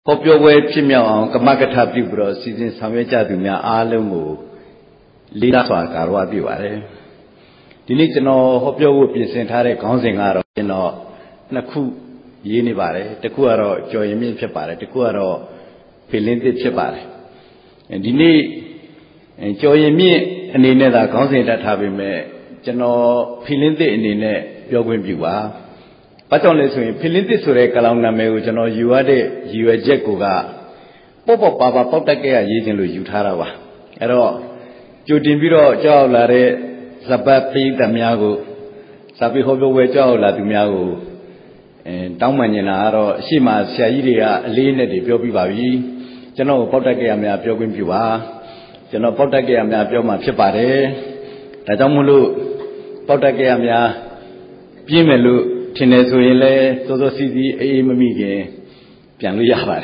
hộp yo quay phim nhau cái market hấp đi bro season sang về cha tụi nhà luôn ngủ lý đã xóa cả rồi đi vào đấy thì này cho nó hộp yo quay phim sinh thái đấy con sinh ra rồi nó khu gì này vào đấy để khu rồi cho em mình phép vào đấy để khu rồi phê lên tiếp phép vào đấy thì này cho em mình anh này là con sinh ra thà về mẹ cho nó phê lên tiếp anh này yo quay phim vào bắt đầu lấy xuống phê lên tiếp số đấy cái lòng nằm ở cho nó yêu đấy yêu chết của cả bố bà bóc tách cái gì trên lối yêu thà ra vào rồi chủ điểm ví dụ cho là đấy sắp tới tầm nhà của sắp tới hộp yo cho là tụi nhà của đóng mà như nào rồi khi mà xe gì à lên này thì biểu bị bảo gì cho nó bóc tách cái nhà biểu quyền biểu à cho nó bóc tách cái nhà biểu mà phép bà đấy tại trong một lúc bóc tách cái nhà biến một lúc thì này rồi là tôi xí gì mà mình cái biến lui ra bà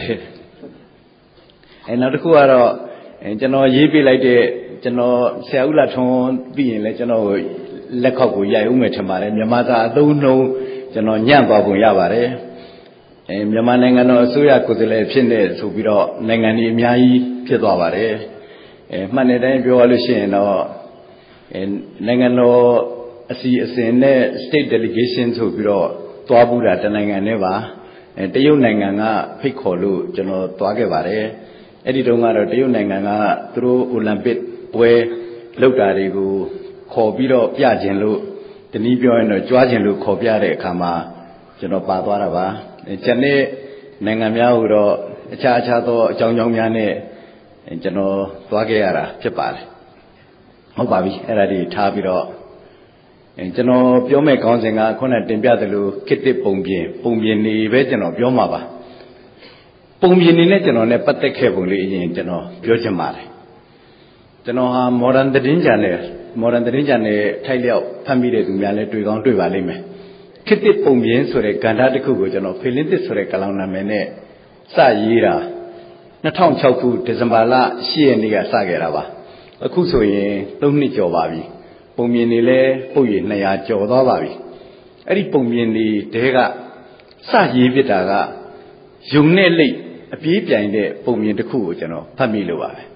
đấy nó được qua rồi cho nó dễ bị lại để cho nó xe u là thon biến lại cho nó lắc khóc của dài uống chăm bà đấy nhưng mà ta đâu nấu cho nó nhang vào vùng nhà bà đấy nhưng mà ngày nó số ya của cái phiên này số bị đó ngày này nhiềuဖြစ်သွားbà đấy mà này đâyပြောလို့ရှိရင်တော့နိုင်ငံတော်အစီအစဉ်နဲ့ state delegation ဆိုပြီးတော့တွားဘူးတာတနိုင်ငံနဲ့ပါတရုတ်နိုင်ငံကဖိတ်ခေါ်လို့ကျွန်တော်တွားခဲ့ပါတယ်အဲ့ဒီတုန်းကတော့တရုတ်နိုင်ငံကသူတို့အိုလံပစ်ပွဲလုပ်တာတွေကိုခေါ်ပြီးတော့ပြခြင်းလို့တနည်းပြောရင်တော့ကြွားခြင်းလို့ခေါ်ပြတဲ့အခါမှာကျွန်တော်ပါသွားတာပါကျန်တဲ့နိုင်ငံများဟိုတော့အခြားသောအကြောင်းများနဲ့ကျွန်တော်သွားခဲ့ရတာဖြစ်ပါတယ်ဟုတ်ပါပြီအဲ့ဒါဒီထားပြီးတော့ကျွန်တော်ပြောမဲ့ခေါင်းစဉ်ကခုနတင်ပြသလိုခေတ္တပုံပြင်နေပဲကျွန်တော်ပြောမှာပါပုံပြင်နေနဲ့ကျွန်တော်နဲ့ပတ်သက်ခဲ့ပုံလေးအရင်ကျွန်တော်ပြောချင်ပါတယ်ကျွန်တော်ဟာ modern သတင်းကြံနဲ့ထိုက်လျောက်ဖတ်မိတဲ့သူများလည်းတွေ့ကောင်းတွေ့ပါလိမ့်မယ်ခေတ္တပုံပြင်ဆိုတဲ့ကဏ္ဍတစ်ခုကိုကျွန်တော်ဖေလင်းတစ်ဆိုတဲ့ကလောင်နာမည်နဲ့စရေးတာ2006ခုဒီဇင်ဘာလ10ရက်နေ့ကစခဲ့တာပါအခုဆိုရင်3နှစ်ကျော်ပါပြီပုံပြင်တွေလည်းပုတ်ရ200ကျော်သွားပါပြီအဲ့ဒီပုံပြင်တွေတဲကစရေးပြတာကယုံနဲ့လိတ်အပြေးပြိုင်တဲ့ပုံပြင်တစ်ခုကိုကျွန်တော်ဖတ်မိလို့ပါပဲ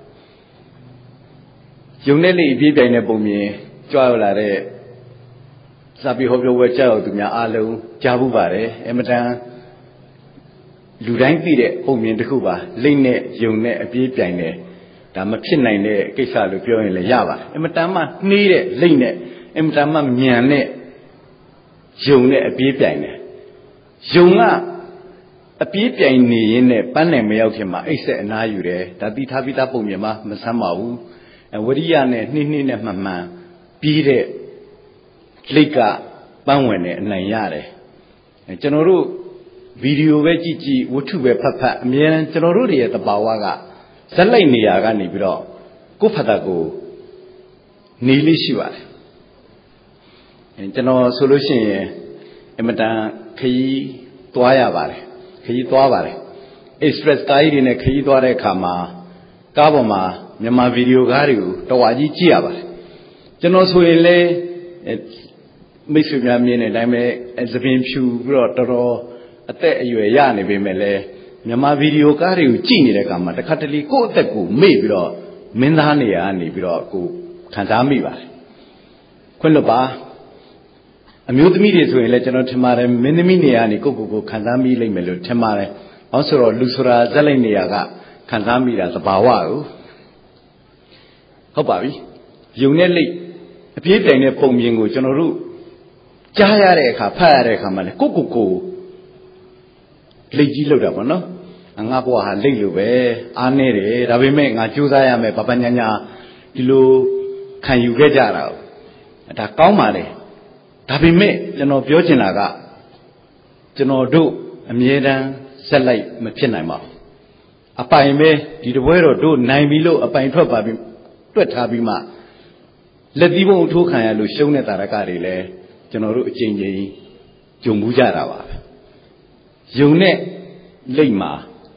ယုံနဲ့လိတ်အပြေးပြိုင်တဲ့ပုံပြင်ကြွားလာတဲ့စာပေဟောပြောပွဲကြောက်သူများအားလုံးကြားဘူးပါတယ်အမတန်လူတိုင်းသိတဲ့ပုံပြင်တစ်ခုပါလိတ်နဲ့ယုံနဲ့အပြေးပြိုင်တဲ့ဒါမဖြစ်နိုင်တဲ့ကိစ္စလို့ပြောရင်လည်းရပါတယ်အမတန်မှနှီးတဲ့လိတ်နဲ့အမတန်မှမြန်တဲ့ယုံနဲ့အပြေးပြိုင်တယ်ယုံကအပြေးပြိုင်နေရင်နဲ့ပန်းနိုင်မရောက်ခင်မှာအိတ်ဆက်အနားယူတယ်ဒါတိထားပြီးသားပုံပြင်မှာမဆမ်းပါဘူးဝရိယနဲ့နှိနဲ့မှန်မှန်ပြီးတဲ့လိတ်ကပန်းဝင်တဲ့အနိုင်ရတယ်ကျွန်တော်တို့ဗီဒီယိုပဲကြည့်ဝတ္ထုပဲဖတ်အမြဲတမ်းကျွန်တော်တို့ရဲ့တဘာဝကဇက်လိုက်နေရာကနေပြီးတော့ကိုယ်ဖတ်တာကိုနေလေးရှိပါတယ်ကျွန်တော်ဆိုလို့ရှိရင်အမတန်ခရီးသွားရပါတယ်ခရီးသွားပါတယ် express ကားကြီးတွေနဲ့ခရီးသွားတဲ့အခါမှာကားပေါ်မှာမြန်မာဗီဒီယိုကားတွေကိုတော်ဝါကြီးကြည့်ရပါတယ်ကျွန်တော်ဆိုရင်လေမိတ်ဆွေများမြင်တဲ့အတိုင်းပဲသပင်ဖြူပြီးတော့တော်တော်အသက်အရွယ်ရနေပေမဲ့လည်းမြန်မာဗီဒီယိုကားတွေကိုကြည့်နေတဲ့အခါမှာတစ်ခါတလေကိုယ့်အသက်ကိုမေ့ပြီးတော့မင်းသားနေရာကနေပြီးတော့ကိုခံစားမိပါတယ်ခွင့်လွတ်ပါအမျိုးသမီးတွေဆိုရင်လည်းကျွန်တော်ထင်ပါတယ်မင်းသမီးနေရာကနေကိုခံစားမိလိမ့်မယ်လို့ထင်ပါတယ်။ဘာလို့ဆိုတော့လူဆိုတာဇက်လိုက်နေရာကခံစားမိတာသဘာဝကိုဟုတ်ပါပြီ။ယုံနဲ့လိတ်အပြေးပြိုင်တဲ့ပုံပြင်ကိုကျွန်တော်တို့ကြားရတဲ့အခါဖတ်ရတဲ့အခါမှာလေကိုလိတ်ကြီးလောက်တာပေါ့နော်။ငါဘွားဟာလိတ်လိုပဲအားနေတယ်ဒါပေမဲ့ငါကြိုးစားရမယ်ပပညာညာဒီလိုခံယူခဲ့ကြတာ။ဒါကောင်းပါလေ။ဒါပေမဲ့ကျွန်တော်ပြောချင်တာကကျွန်တော်တို့အမြဲတမ်းဆက်လိုက်မဖြစ်နိုင်ပါဘူးအပိုင်ပဲဒီတပွဲတော့တို့နိုင်ပြီလို့အပိုင်ထွက်ပါပြီးတွက်ထားပြီးမှလက်သီးပုံထိုးခံရလို့ရှုံးတဲ့တာရကတွေလည်းကျွန်တော်တို့အချိန်ချင်းကြုံမှုကြတာပါပဲယုံနဲ့လိတ်မှာ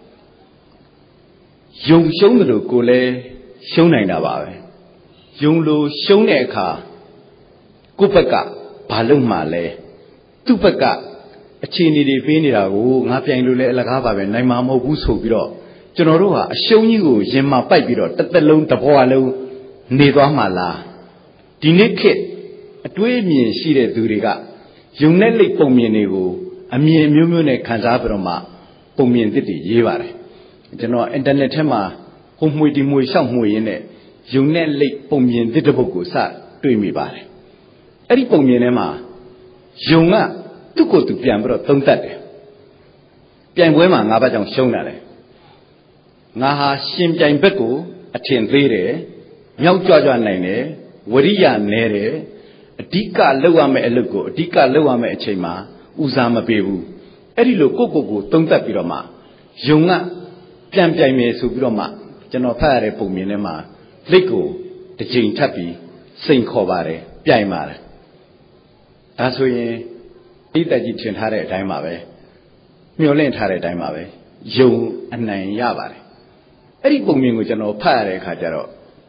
ယုံရှုံးတယ်လို့ကိုလည်းရှုံးနိုင်တာပါပဲယုံလို့ရှုံးတဲ့အခါကိုယ့်ဘက်ကဘာလို့မှလဲသူ့ဘက်က a chini de Penirago, Napian Lagaba, Naima Mobuso Biro, Generoa, show you, Gemma Pipiro, Tatalon Tapoalo, Nedamala. Dineke, a twin sheeted Duriga, Junelli Pominego, a mere mumune Kanzabroma, Pomian Diti, Yevare. General Internet whom we demur some way in it, Junelli Pomian Ditaboku sat, to me by. Eri Pomianema, Junga. Tu go to Piambro, don't that. Piamwema, Nabajang Shonare. Naha Shim Jambeku, a tin rere, Yau Georgia Nene, Waria Nere, a Dika Luame Elugo, Dika Luame Chema, Uzama Bebu, Erilo Coco, don't that Biroma, Junga, Piamjame Subroma, General Pare Pominema, Lego, the Jane Tapi, Saint Covare, Piamare. That's why. Ita jitchen hare time away. Mulant hare time away. Young and nine yabare. Eri Pomingo General Pare Cajaro.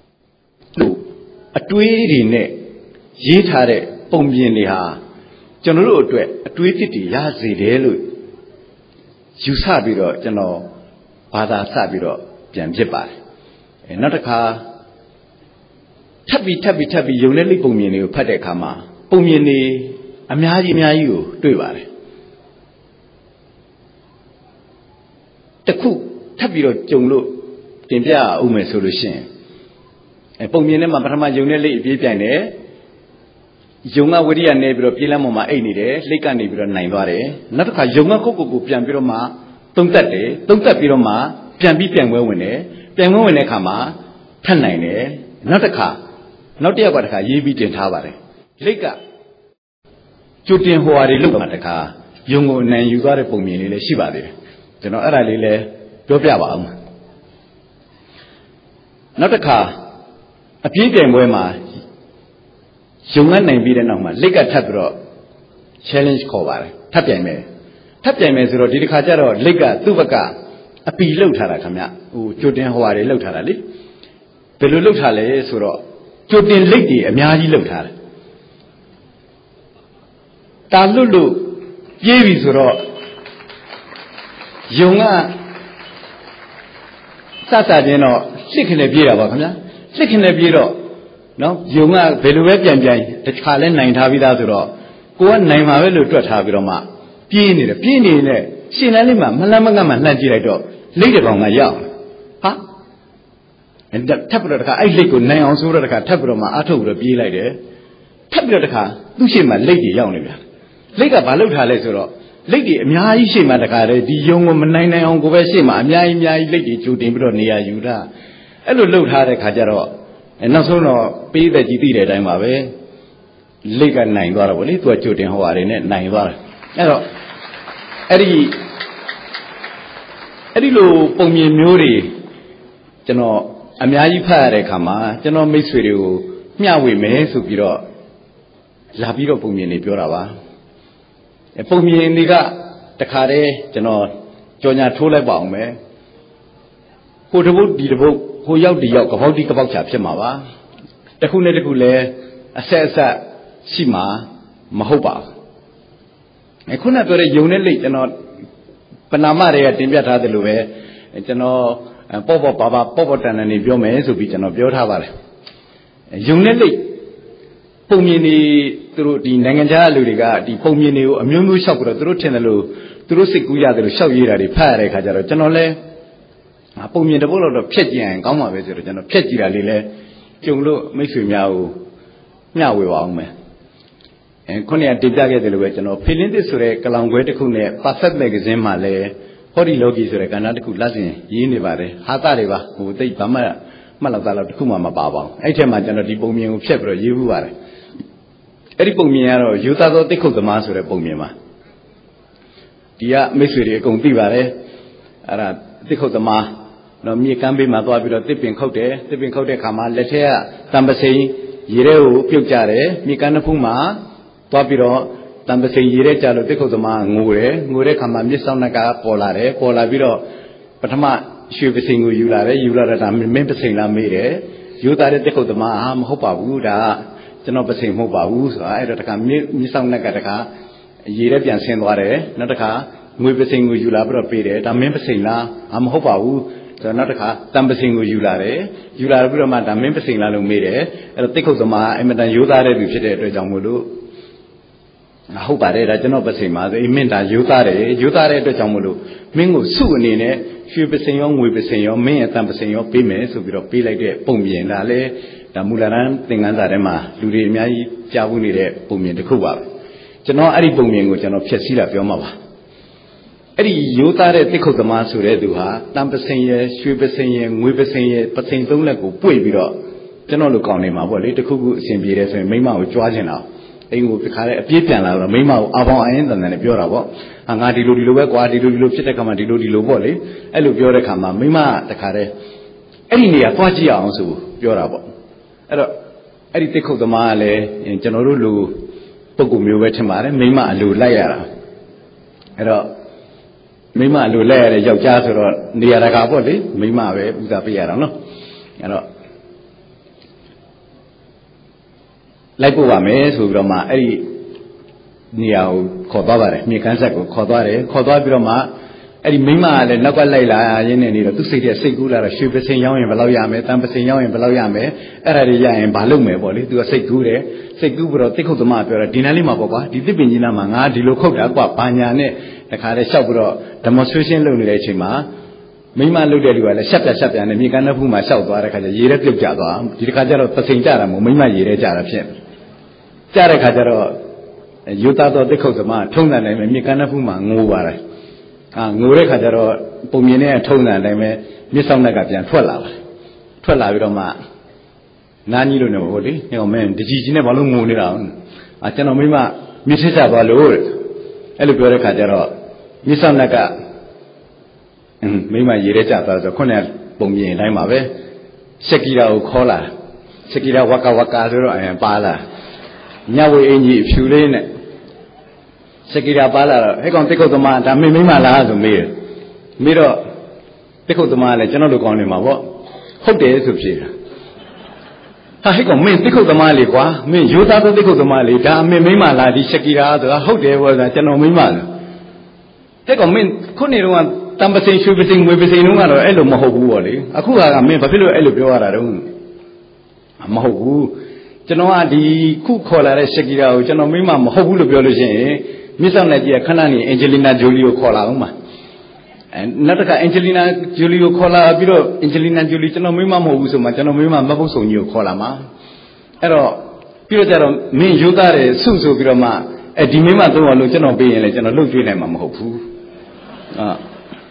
A tweedy ne. Yit hare Pominia. General Dwe, a tweety yazi delu. You sabiro, General Pada Sabiro, Jamjibar. Another car. Tabby, you nearly Pomini, Padekama. Pomini. A Miayu, do you? The cook, Tabiro Junglu, Timbia Ume solution. A Pominema Brahma Junelli Vipane, Junga Widia neighbor Pilamoma Ainide, Lika neighbor Naivare, not a Junga Coco Piambiroma, Tonta Piroma, Piambi Pianwene, Pianwene Kama, Tanine, not a car, not the Abaka, Yibi in Havare. Lika. Chutin who are look at the car, young and you got a Pomini, Shibadi. You know, Aralile, Dopiabam. Not a car. A people in Wema, young and Vidanoma, Liga Tabro, challenge cover, Tapiame, Zero, Didicajaro, Liga, Tubaka, a P. Lotaramia, who Chutin who are Lotarali. The Lutale, Suro, Chutin Lady, a Miadi Lotar. Talulu, Yevisuro, Yunga Sasadino, sick in a beer of Wakana, sick in a beer. No, Yunga, Veluepian, the Chalen 9 Tavidazuro, go on 9 Havelu to Taviroma, Pini, Sinalima, Malamagama, Najiro, later on my young. Ha? And the Tabraka, I lick with 9 ounces of Tabroma, Ato would be like it. Tabraka, Lushima, lady young. Lega Baluta Lesoro, Lady Miashi Madakare, the young woman 9 on Goveshima, Mia Lady Judimbro near Yuda. Elo load had a Kajaro, and not so no pay the GD that I'm away. Lega 9 bar away to a Judin who are in it 9 bar. Edilo Pomi Muri, General Amiai Pare Kama, General Miss Video, Miawi Me Supiro, Labiro Pumini Purava. A Pominica, the Care, General Jonia Tula Baume, who the wood did the book, who yelled the yoke of Hodi about Chapsamawa, the Hunedicule, a Sessa, Sima, Mahoba. I couldn't have got a unit, Panamare, Timbiata de Lue, General Popo Baba, Popotan and Ibiome, so be General Biotavar. Unit Pomini through the Nanganja Ludiga, the Pomini, a Mumu Shopper, through Tenalu, through Sikuya, the Shavira, the Pare, Kajaro, Generale, a Pomi the Bull of Petty and Gama visitor, and Petty Lile, Junglu, Missu Miao, Wame. And Konya did that get the original. Pilin this Sure, Kalangueticune, Passat Magazine Male, Hori Logis, Reganaticu Lazin, Yinivare, Hatariva, who take Malazala Kuma Baba. I tell my general Pomi of Chevro, you are. Eripomiano, Utah, they call the master of Pomima. Dia Missouri, Contivare, they call the ma, no me can be my boy, tipping cote, Kama, Letea, Tambase, Yireo, Pukare, Mikana Puma, Topiro, Tambase, Yire, Jalo, they call the ma, Mure, Kama, Missanaka, Pola Viro, Patama, she be singing you, remember saying La Mire, Utah, they call the ma, Hopa, Wuda. Not the same mobile, I don't come Missang Nagataka, Ye Rebian Senware, not a car, Mubasing with Yula Pere, a Mempasing, I'm Hopawu, so not a car, Tambasing with Yulare, Yula Brumata, Mempasing Lalo Mede, and a tickle the ma, and then Yudare, which is a Jamulu. I hope I read a general Basima, it meant that Yutare to Jamulu, Mingo Suinine, few Basing, we Basing, me and Tambasing, Pime, so we don't be like the Pumi and Ale, the Mularan, Tingandarema, Lurimia, Javuni, Pumi, the Kuba. General Ari Pumi, which are not Piasila, your mama. Eddie Yutare, Tickle the Masure, Duha, Tambasing, Shubasing, Wibasing, but Saint Domlaco, Puibiro. General look on him, I will later cook, Simbiras, and Mima with Georgian now. They will be a Pitan, or Mima, Avon, and then a Puravo, and I did Quadi Chitacama, did Luboli, I look Yoracama, Mima, the Care. Any near Fagia also, Puravo. Eddie Tickle the Male in General Pogumi Wetamare, Mima Lu Layara. Mima Lu Layara, Yajazor, near a Gaboli, Mima, Zapiano. Like Wame, who Broma, Eddie Niao Kodavare, Mikansaco, Kodare, Broma, Eddie Mima, and Nakalayla, Yen, to see a Segula, Shubasing Young and Valayame, Tampasing Young and Valayame, Eradia and Balume, Boli, to a Seguro, Tico the Mapper, Dinalima Boba, the Dipinina Manga, the Locoda, Panyane, the Kare Saburo, demonstration Lunachima. Mima looked at you at a chapter and Mikana whom myself, Baraka, Yere Java, Jikajaro, Pasingara, Mima Yere Jarapin. Jarakajaro, Utah de Kosama, Tona, and Mikana Puma, Muvara. Nure Kajaro, Pumine, Tona, and Missanagan, 12 Roma. Nani don't know, Holy, no man, the Gigi never moon around. I tell Mima, Mrs. Avalur, Elibura Kajaro, Missanaga. Mima Yereja, the Cornell, Bumi, and Limawe, Sekira Kola, Sekira Waka Waka, and Bala. Nyawe Enji, Fulene Sekira Bala, Hekon take out the man, and Mima Lazo Mir. Miro, take out the man, and General Conima, what? Hope there is a cheer. Hekon, me, take out the Mali, me, you thought to take out the Mali, Mima Ladi, Sekira, I hope there was a General Mima. Take on me, couldn't Tambasing, Shubasing, Wibasing, Elo Mahobu, Akua, me, Papilo Elubioara, Mahobu. Genoa di Kukola Sekira, Genomima, Mahobu Biology, Miss Nadia Kanani, Angelina Julio Kola, and Nataka Angelina Julio Kola, Biro, Angelina Julio, Genomima Mobusuma, Genomima Mabuso, Kolama. Ero, Piro, me, Yutare, Susu Biroma, a Dimima, Luciano B, and Legend of Lucian Mahobu.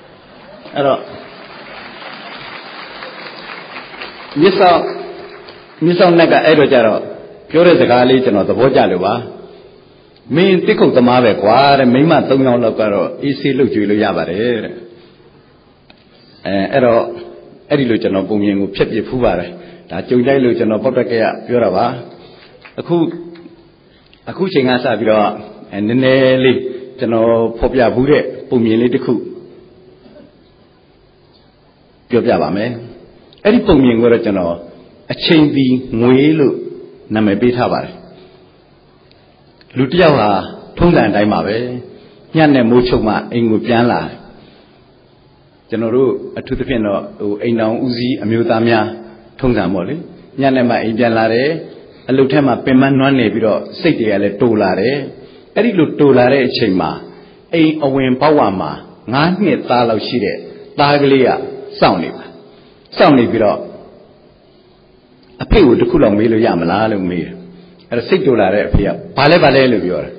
Miss Naga Edojaro, Pure the Galic and the Vojaluva. Mean tickle the Mave Quar and Mima Tonga Locaro, easy look Juliabare. Ero Edilucian of Booming, Pepi Fuvare, that Julia Lucian of Potaka, Purava. A cooching as I biro, and Nelly, General Popia Bude, Booming the Coop. Piovame, Eddie Puming were a general, a chain be Muelu, Namebitavare. Lutiawa, Tonga and Daimave, Yane Muchoma, Ingupianla. General, a to the piano, Aina Uzi, Amutamia, Tonga Molly, Yanema Indianlare, a Lutema Peman Nebiro, Sati Ale Tolare, Eddie Lutolare Chema, A Owen Pawama, Nani Talo Shide, Taglia. Soundly below a pay with the Kulong Milu Yamala Lumir, and a $6 appear, Palevale.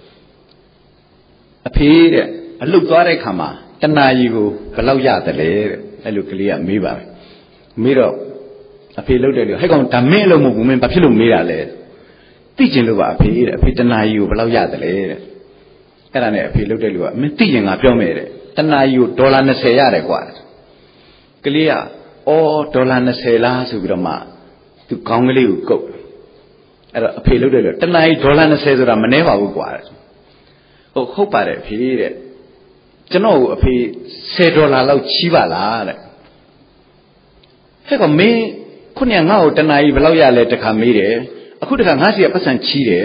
A pay, a look at a kama, Tanayu, Palauya, the lair, a look clear Miva. Miro, a pay loaded you, Hagon Tamelo movement, Papilum Mira lair. Teaching Luva appeared, a Pitanayu, Palauya, the lair. And I pay loaded you, Mitian a Piomere, Tanayu, Dolana Sayare quad. Clear, or Dolana Sela Sugrama to Congoli go. A payload, tonight Dolana says that I'm never required. Oh, hope I repeat. General, a pay $6 Chivala. Take on me, couldn't out and I below ya let the camere. I could have asked a person cheated.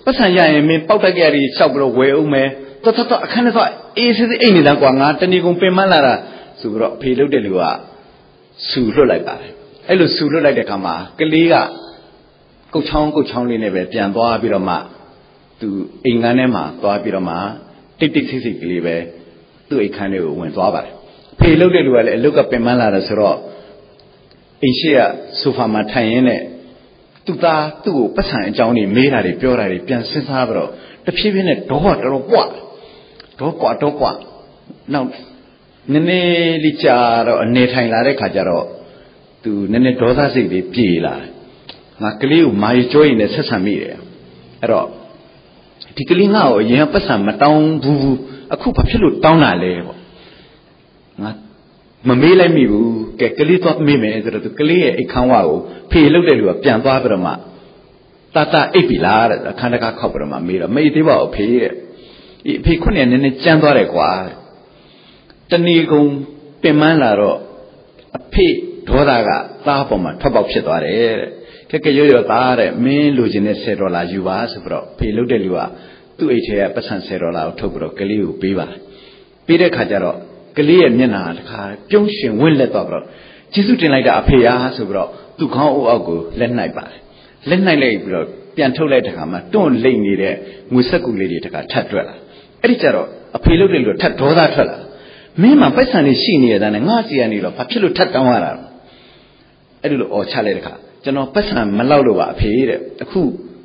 ပတ်စံရရင်မင်းပေါက်တက်ကြရီလျှောက်ပြီးတော့ဝယ်အောင်မယ်တော်အခန်းတော့အေးစစ်အိမ်နေတာကွာငါတဏီကုံပင်မလာတာဆိုပြီးတော့အဖေလုပ်တဲ့လူကဆူလွတ်လိုက်ပါတယ်အဲ့လိုဆူလွတ်လိုက်တဲ့အခါမှာကလေးကကုတ်ချောင်းလေးနဲ့ပဲပြန်သွားပြီးတော့မှသူအိမ်ကန်းထဲမှာသွားပြီးတော့မှတိတ်ဆိတ်ကလေးပဲသူ့အိမ်ခန်းထဲကိုဝင်သွားပါတယ်အဖေလုပ်တဲ့လူကလည်းအလုတ်ကပင်မလာတယ်ဆိုတော့အိမ်ရှိကဆိုဖာမှာထိုင်ရင်းနဲ့သူ့သားသူ့ကိုပတ်စံအကြောင်းတွေမေးတာတွေပြောတာတွေပြန်စဉ်းစားပြီးတော့တဖြည်းဖြည်းနဲ့ဒေါကတော်တော်ပွားတော့ကွာနောက်နည်းနည်းလေးကြာတော့အနေထိုင်လာတဲ့ခါကျတော့သူနည်းနည်းဒေါသစိတ်လေးပြေလာတယ်ငါကလေးကိုမာရီကြောရင်လည်းဆက်ဆံမိတယ်အဲ့တော့ဒီကလေးငါ့ကိုအရင်ပတ်စံမတောင်းဘူးအခုဘာဖြစ်လို့တောင်းတာလဲပေါ့ငါမမေးလိုက်မိဘူးကဲကလေးသွားမေးမယ်ဆိုတော့သူကလေးရဲ့အိတ်ခမ်းဝါကိုဖေလုတ်တဲ့လူကပြန်သွားပြီးတော့မှတာအိတ်ပြီလားတဲ့အခန်းတကားခောက်ပြီးတော့မှမေးတော့မေးသေးပါဘူးဖေတဲ့ဒီအဖေခုနှစ်နည်းနည်းကြမ်းသွားတယ်ကွာတဏီကုံပင်မလာတော့အဖေဒေါသကသားပေါ်မှာထွက်ပေါက်ဖြစ်သွားတယ်တဲ့ကဲရောသားတဲ့မင်းလိုချင်တဲ့$10ယူပါဆိုပြီးတော့ဖေလုတ်တဲ့လူကသူ့အိတ်ထဲကပတ်စံ$10ကိုထုတ်ပြီးတော့ကလေးကိုပေးပါတယ်ပေးတဲ့ခါကျတော့ကလေးရဲ့မျက်နှာတခါပြုံးရှင်ဝင့်လက်သွားပြီးတော့ကျေးဇူးတင်လိုက်တာအဖေအားဆိုပြီးတော့သူ့ခေါင်းအုပ်အောက်ကိုလက်နှိုက်ပါတယ်လက်နှိုက်လိုက်ပြီးတော့ပြန်ထုတ်လိုက်တဲ့ခါမှာတွန့်လိမ့်နေတဲ့ငွေစက်ကူလေးတွေတခါထပ်တွက်လာအဲ့ဒီကျတော့အဖေလုတ်တဲ့လူထပ်ဒေါသထွက်လာမင်းမှာပိုက်ဆံလေးရှိနေရတဲ့နဲ့ငါစီကနေတော့ဘာဖြစ်လို့ထပ်တောင်းရတာအဲ့ဒီလိုអော်ချလိုက်တဲ့ခါကျွန်တော်ပိုက်ဆံမလောက်လို့ပါအဖေတဲ့အခု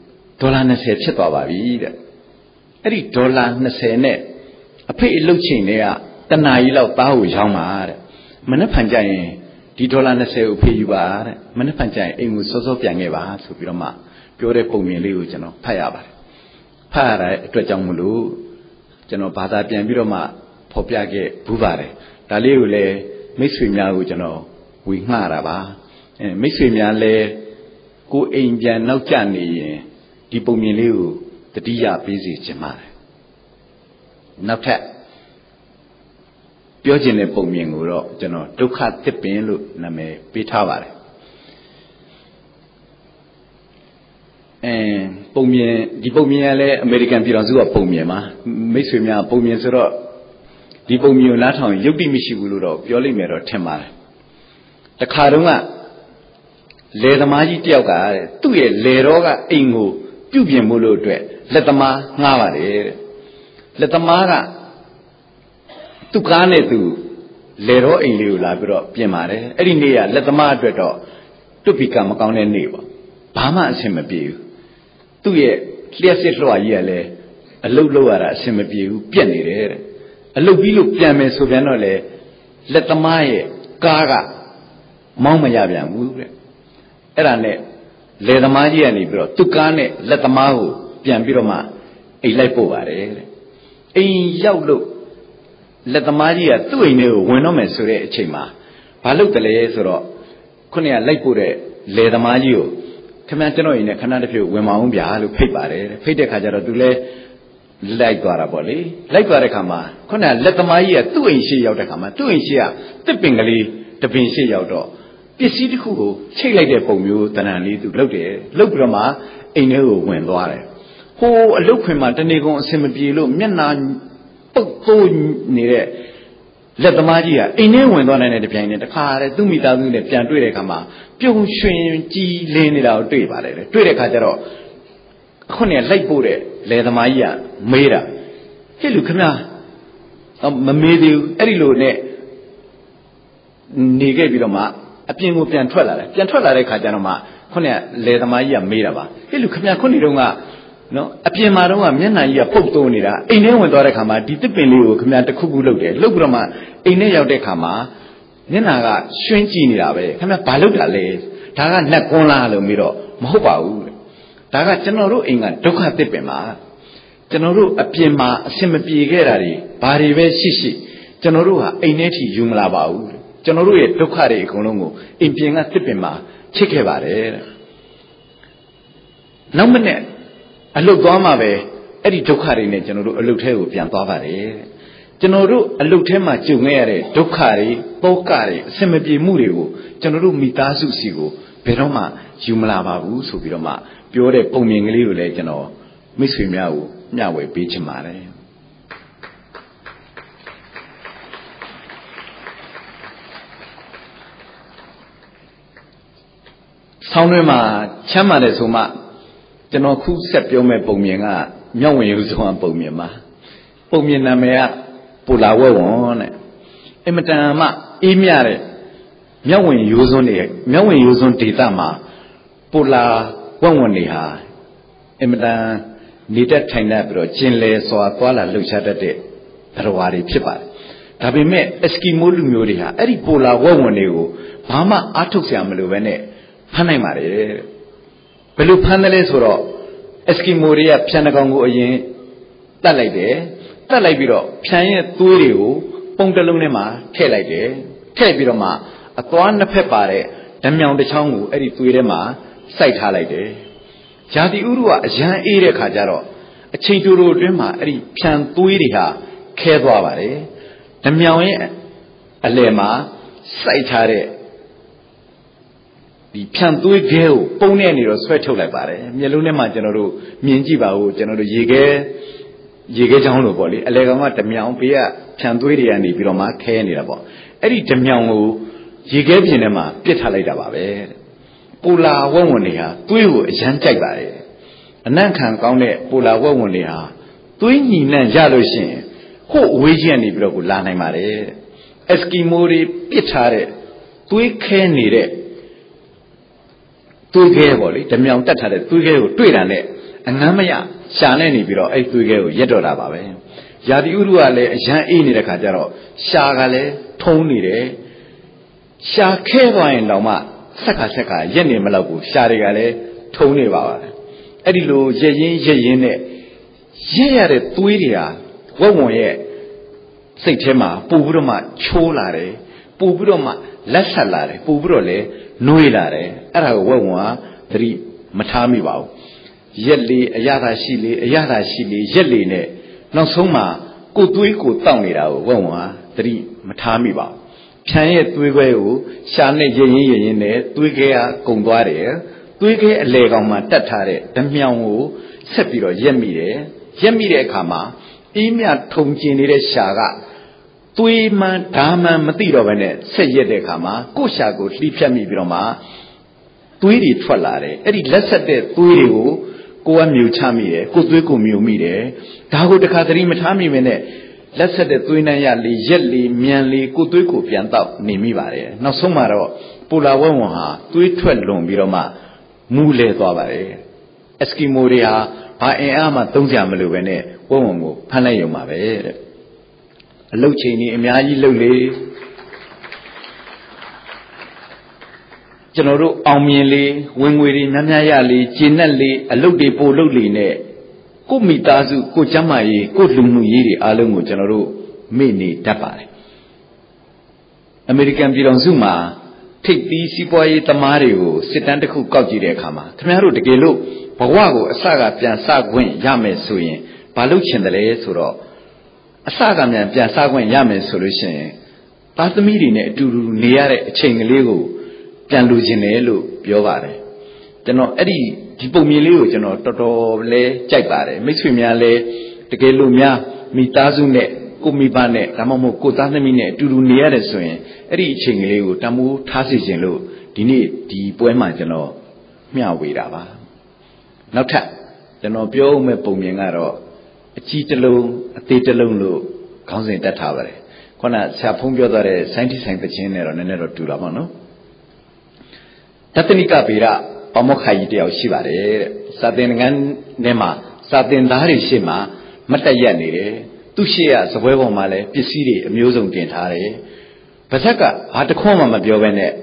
$20ဖြစ်သွားပါပြီတဲ့အဲ့ဒီ$20နဲ့အဖေအလုတ်ချိန်တွေကတနာရီလောက်သားကိုရောင်းပါတဲ့မနေ့ဖန်ကြရင်ဒီ$20ကိုဖေးယူပါတဲ့မနေ့ဖန်ကြရင်အိမ်ကိုစောပြန်ခဲ့ပါဆိုပြီးတော့မှပြောတဲ့ပုံမြင်လေးကိုကျွန်တော်ဖတ်ရပါတယ်ဖတ်ရတဲ့အတွက်ကြောင့်မလို့ကျွန်တော်ဘာသာပြန်ပြီးတော့မှဖော်ပြခဲ့ဘူးပါတယ်ဒါလေးကိုလည်းမိတ်ဆွေများကိုကျွန်တော်ဝေငှတာပါမိတ်ဆွေများလည်းကိုအိမ်ပြန်နောက်ကျနေရင်ဒီပုံမြင်လေးကိုတတိယပေးစီချင်ပါတယ်နောက်ထပ်ပြောချင်တဲ့ပုံမြင်ကိုတော့ကျွန်တော်ဒုက္ခသစ်ပင်လို့နာမည်ပေးထားပါတယ်ပုံမြင်ဒီပုံမြင်ကလည်းအမေရိကန်ပြည်တော်စုကပုံမြင်ပါမိတ်ဆွေများပုံမြင်ဆိုတော့ဒီပုံမြင်ကိုနားထောင်ရုပ်တိမရှိဘူးလို့တော့ပြောလိမ့်မယ်တော့ထင်ပါတယ်တခါတုန်းကလယ်သမားကြီးတယောက်ကသူ့ရဲ့လယ်တော်ကအိမ်ကိုပြုပြင်မှုလို့အတွက်လက်သမားငှားပါတယ်တဲ့လက်သမားကသူ့ကားနဲ့သူလယ်တော်အိမ်လေးကိုလာပြီးတော့ပြင်ပါတယ်အဲ့ဒီနေ့ကလက်သမားအတွက်တော့တွတ်ပီကမကောင်းတဲ့နေ့ပေါ့ဘာမှအဆင်မပြေဘူးသူ့ရဲ့လျှက်စစ်လွှာကြီးကလည်းအလုတ်လောက်ရတာအဆင်မပြေဘူးပြက်နေတယ်တဲ့အလုတ်ပြီးလို့ပြန်မယ်ဆိုပြန်တော့လေလက်သမားရဲ့ကားကမောင်းမရပြန်ဘူးတဲ့အဲ့ဒါနဲ့လယ်သမားကြီးကနေပြီးတော့သူ့ကားနဲ့လက်သမားကိုပြန်ပြီးတော့မှအိမ်လိုက်ပို့ပါတယ်တဲ့အိမ်ရောက်လို့လက်သမားကြီးကသူ့အိမ်ထဲကိုဝင်တော့မယ်ဆိုတဲ့အချိန်မှာဘာလုပ်တယ်လဲဆိုတော့ခုနကလိုက်ပို့တဲ့လယ်သမားကြီးကိုခင်ဗျားကျွန်တော်အိမ်နဲ့ခဏတစ်ဖြုတ်ဝင်မအောင်ဗျာလို့ဖိတ်ပါတယ်ဖိတ်တဲ့ခါကျတော့သူလဲလိုက်သွားတာပေါ့လေလိုက်သွားတဲ့ခါမှာခုနကလက်သမားကြီးကသူ့အိမ်ရှိရောက်တဲ့ခါမှာသူ့အိမ်ရှိကတစ်ပင်ကလေးတပင်ရှိရောက်တော့ပစ္စည်းတစ်ခုကိုချိတ်လိုက်တဲ့ပုံမျိုးတဏ္ဍာလေးသူလုပ်တယ်လုပ်ပြီးတော့မှအိမ်ထဲကိုဝင်သွားတယ်ဟိုအလုတ်ခွင်မှာတနေကုန်အဆင်မပြေလို့မျက်နှာပုတ်တိုးနေတဲ့လက်သမားကြီးကအိမ်ထဲဝင်သွားတဲ့တပြိုင်နက်တခါတည်းသူ့မိသားစုနဲ့ပြန်တွေ့တဲ့အခါမှာပြုံးရွှင်ကြီးလင်းနေတာကိုတွေ့ပါတယ်တွေ့တဲ့အခါကျတော့ခုနကလိုက်ပို့တဲ့လယ်သမားကြီးကမေးတာဟဲ့လူခင်ဗျာမမေးသေးဘူးအဲ့ဒီလိုနဲ့နေခဲ့ပြီးတော့မှအပြင်ကိုပြန်ထွက်လာတယ်ပြန်ထွက်လာတဲ့ခါကျတော့မှခုနကလယ်သမားကြီးကမေးတာပါဟဲ့လူခင်ဗျာခုနေတုန်းကနော်အပြင်မှာတော့မျက်နှာကြီးကပုတ်တိုးနေတာအိမ်ထဲဝင်သွားတဲ့ခါမှာဒီတစ်ပင်လေးကိုခင်ဗျာတစ်ခုခုလုပ်တယ်လုပ်ပြီးတော့မှအိမ်ထဲရောက်တဲ့ခါမှာမျက်နှာကရွှင်းကြည့်နေတာပဲခင်ဗျာဘာလုပ်တာလဲဒါကနှက်ကွန်းလားလို့မေးတော့မဟုတ်ပါဘူးဒါကကျွန်တော်တို့အိမ်ကဒုက္ခသစ်ပင်ပါကျွန်တော်တို့အပြင်မှာအဆင်မပြေခဲ့တာတွေဘာတွေပဲရှိရှိကျွန်တော်တို့ဟာအိမ်ထဲထိယူမလာပါဘူးကျွန်တော်တို့ရဲ့ဒုက္ခတွေအကုန်လုံးကိုအိမ်ပြင်ကသစ်ပင်မှာချစ်ခဲ့ပါတယ်နောက်မနေ့အလုတ်သွားမှပဲအဲ့ဒီဒုက္ခတွေနဲ့ကျွန်တော်တို့အလုတ်ထဲကိုပြန်သွားပါတယ်ကျွန်တော်တို့အလုတ်ထဲမှာကြုံခဲ့ရတဲ့ဒုက္ခတွေတောကတွေအဆင်မပြေမှုတွေကိုကျွန်တော်တို့မိသားစုစီကိုဘယ်တော့မှယူမလာပါဘူးဆိုပြီးတော့မှပြောတဲ့ပုံမြင်ကလေးကိုလည်းကျွန်တော်မိတ်ဆွေများကိုမျှဝေပေးချင်ပါတယ်ဆောင်းတွင်းမှာချမ်းပါတယ်ဆိုမှကျွန်တော်ခုဆက်ပြောမဲ့ပုံမြင်ကမြောက်ဝင်ရိုးစွန်းပုံမြင်မှာပုံမြင်နာမည်ကပူလာဝဲဝွန်တဲ့အမတန်မှအေးမြတဲ့မြောက်ဝင်ရိုးစွန်းတွေမြောက်ဝင်ရိုးစွန်းဒေသမှာပူလာဝဲဝွန်တွေဟာအမတန်နေတတ်ထိုင်တတ်ပြီးတော့ကျင်လည်စွာသွားလာလှုပ်ရှားတတ်တဲ့သရဝါတွေဖြစ်ပါတယ်ဒါပေမဲ့အက်စကီမိုလူမျိုးတွေဟာအဲ့ဒီပူလာဝဲဝွန်တွေကိုဘာမှအားထုတ်စရာမလိုပဲနဲ့ဖမ်းနိုင်ပါတယ်ဘယ်လိုဖမ်းတယ်လဲဆိုတော့အက်စကီမိုတွေကဖြန်တကောင်ကိုအရင်တတ်လိုက်တယ်တတ်လိုက်ပြီးတော့ဖြန်ရဲ့သွေးတွေကိုပုံတစ်လုံးထဲမှာထည့်လိုက်တယ်ထည့်ပြီးတော့မှအသွားနှစ်ဖက်ပါတဲ့ဓမြောင်တစ်ချောင်းကိုအဲ့ဒီသွေးထဲမှာစိုက်ထားလိုက်တယ်ဂျာတိဥရုကအရန်အေးတဲ့ခါကျတော့အချိန်တိုအတွင်းမှာအဲ့ဒီဖြန်သွေးတွေဟာခဲသွားပါတယ်ဓမြောင်ရဲ့အလယ်မှာစိုက်ထားတဲ့ဒီဖြန်သွေးခဲကိုပုံနဲ့နေတော့ဆွဲထုတ်လိုက်ပါတယ်မျက်လုံးထဲမှာကျွန်တော်တို့မြင်ကြည့်ပါဦးကျွန်တော်တို့ရေခဲချောင်းလို့ပေါ့လေအလေကောင်ကဓမြောင်ဘေးကဖြန်သွေးတွေကနေပြီးတော့မှခဲနေတာပေါ့အဲ့ဒီဓမြောင်ကိုရေခဲပြင်ထဲမှာပစ်ထားလိုက်တာပါပဲပူလာဝက်ဝွန်တွေဟာသွေးကိုအရန်ကြိုက်ပါတယ်အနံ့ခံကောင်းတဲ့ပူလာဝက်ဝွန်တွေဟာသွေးညီနှံ့ရလို့ရှိရင်ဟို့အဝေးကြီးကနေပြီးတော့ကိုလာနိုင်ပါတယ်အက်စကီမိုတွေပစ်ထားတဲ့သွေးခဲနေတဲ့သွေးခဲပေါ့လေဓမြောင်တက်ထားတဲ့သွေးခဲကိုတွေ့တာနဲ့အငမ်းမရရှာနေနေပြီးတော့အဲ့သွေးခဲကိုရက်တော့တာပါပဲယာတိဥရုကလည်းအရန်အေးနေတဲ့ခါကျတော့ရှာကလည်းထုံးနေတယ်ရှာခဲသွားရင်တော့မှဆက်ကရက်နေမလောက်ဘူးရှာတွေကလည်းထုံးနေပါပါတယ်အဲ့ဒီလိုရက်ရင်နဲ့ရက်ရတဲ့သွေးတွေဟာဝက်ဝွန်ရဲ့စိတ်ထဲမှာပူပြီးတော့မှချိုးလာတယ်ပူပြီးတော့မှလက်ဆက်လာတယ်ပူပြီးတော့လည်းနှွေးလာတယ်အဲ့ဒါကိုဝက်ဝွန်ကသတိမထားမိပါဘူးရက်လေအရသာရှိလေရက်လေနဲ့နောက်ဆုံးမှာကိုသွေးကိုတောက်နေတာကိုဝက်ဝွန်ကသတိမထားမိပါဘူးဖြန်ရဲ့သွေးခွဲကိုရှာနဲ့ရင်နဲ့သွေးခဲကကုံသွားတယ်သွေးခဲအလေကောင်မှာတက်ထားတဲ့ဓမြောင်ကိုဆက်ပြီးတော့ရက်မိတဲ့အခါမှာအေးမြထုံကျင်နေတဲ့ရှာကသွေးမှန်ဓာမှန်မသိတော့ဘဲနဲ့ဆက်ရက်တဲ့အခါမှာကိုရှာကိုလှီးဖြတ်မိပြီးတော့မှသွေးတွေထွက်လာတယ်အဲ့ဒီလက်ဆက်တဲ့သွေးတွေကိုကိုကမြူချမိတယ်ကိုသွေးကိုမြူမိတယ်ဒါကိုတခါသတိမထားမိမနဲ့လက်ဆက်တဲ့သွေးနှံရလေရက်လေမြန်လေကိုသွေးကိုပြန်တောက်နေမိပါတယ်နောက်ဆုံးမှာတော့ပူလာဝက်ဝွန်ဟာသွေးထွက်လွန်ပြီးတော့မှမူးလဲသွားပါတယ်အက်စကီမိုတွေဟာဘာအင်အားမှသုံးကြမလို့ပဲနဲ့ဝက်ဝွန်ကိုဖမ်းလိုက်ရုံပါပဲတဲ့အလုတ်ချိန်ကြီးအများကြီးလှုပ်လေကျွန်တော်တို့အောင်မြင်လေဝင်ငွေတွေများရလေကျဉ်တ်လေအလုတ်တွေပို့လုပ်လေနဲ့ကိုမိသားစုကိုကျမ်းမာရေးကိုလူမှုရေးတွေအားလုံးကိုကျွန်တော်တို့မေ့နေတတ်ပါတယ်အမေရိကန်ပြည်ထောင်စုမှာထိပ်သီးစီးပွားရေးသမားတွေကိုစစ်တမ်းတစ်ခုကောက်ကြည့်တဲ့အခါမှာခင်ဗျားတို့တကယ်လို့ဘဝကိုအစကပြန်စခွင့်ရမယ်ဆိုရင်ဘာလုပ်ချင်တယ်လဲဆိုတော့အစကပြန်စခွင့်ရမယ်ဆိုလို့ရှိရင်သားသမီးတွေနဲ့အတူတူနေရတဲ့အချိန်ကလေးကိုပြန်လူချင်တယ်လို့ပြောပါတယ်ကျွန်တော်အဲ့ဒီပုံမြင်လေးကိုကျွန်တော်တော်တော်လေးကြိုက်ပါတယ်မိတ်ဆွေများလည်းတကယ်လို့များမိသားစုနဲ့ကိုမိဘနဲ့ဒါမှမဟုတ်ကိုသားသမီးနဲ့အတူတူနေရတယ်ဆိုရင်အဲ့ဒီအချိန်ကလေးကိုတမိုးထားစီခြင်းလို့ဒီနေ့ဒီပွဲမှာကျွန်တော်မျှဝေတာပါနောက်ထပ်ကျွန်တော်ပြောဦးမဲ့ပုံမြင်ကတော့အကြီးတစ်လုံးအသေးတစ်လုံးလို့ခေါင်းစဉ်တက်ထားပါတယ်ခုနဆရာဖုံးပြောသွားတဲ့စိုင်းတိဆိုင်သချင်းနဲ့တော့နည်းနည်းတော့တူတာပေါ့နော်တတနိကဗေဒပမောက္ခကြီးတယောက်ရှိပါတယ်တဲ့စာသင်ငန်းထဲမှာစာသင်သားတွေရှေ့မှာမတ်တက်ရက်နေတယ်သူ့ရှေ့ကစပွဲပေါ်မှာလည်းပစ္စည်းတွေအမျိုးစုံတင်ထားတယ်ဗဇက်ကဘာတခွန်းမှမပြောဘဲနဲ့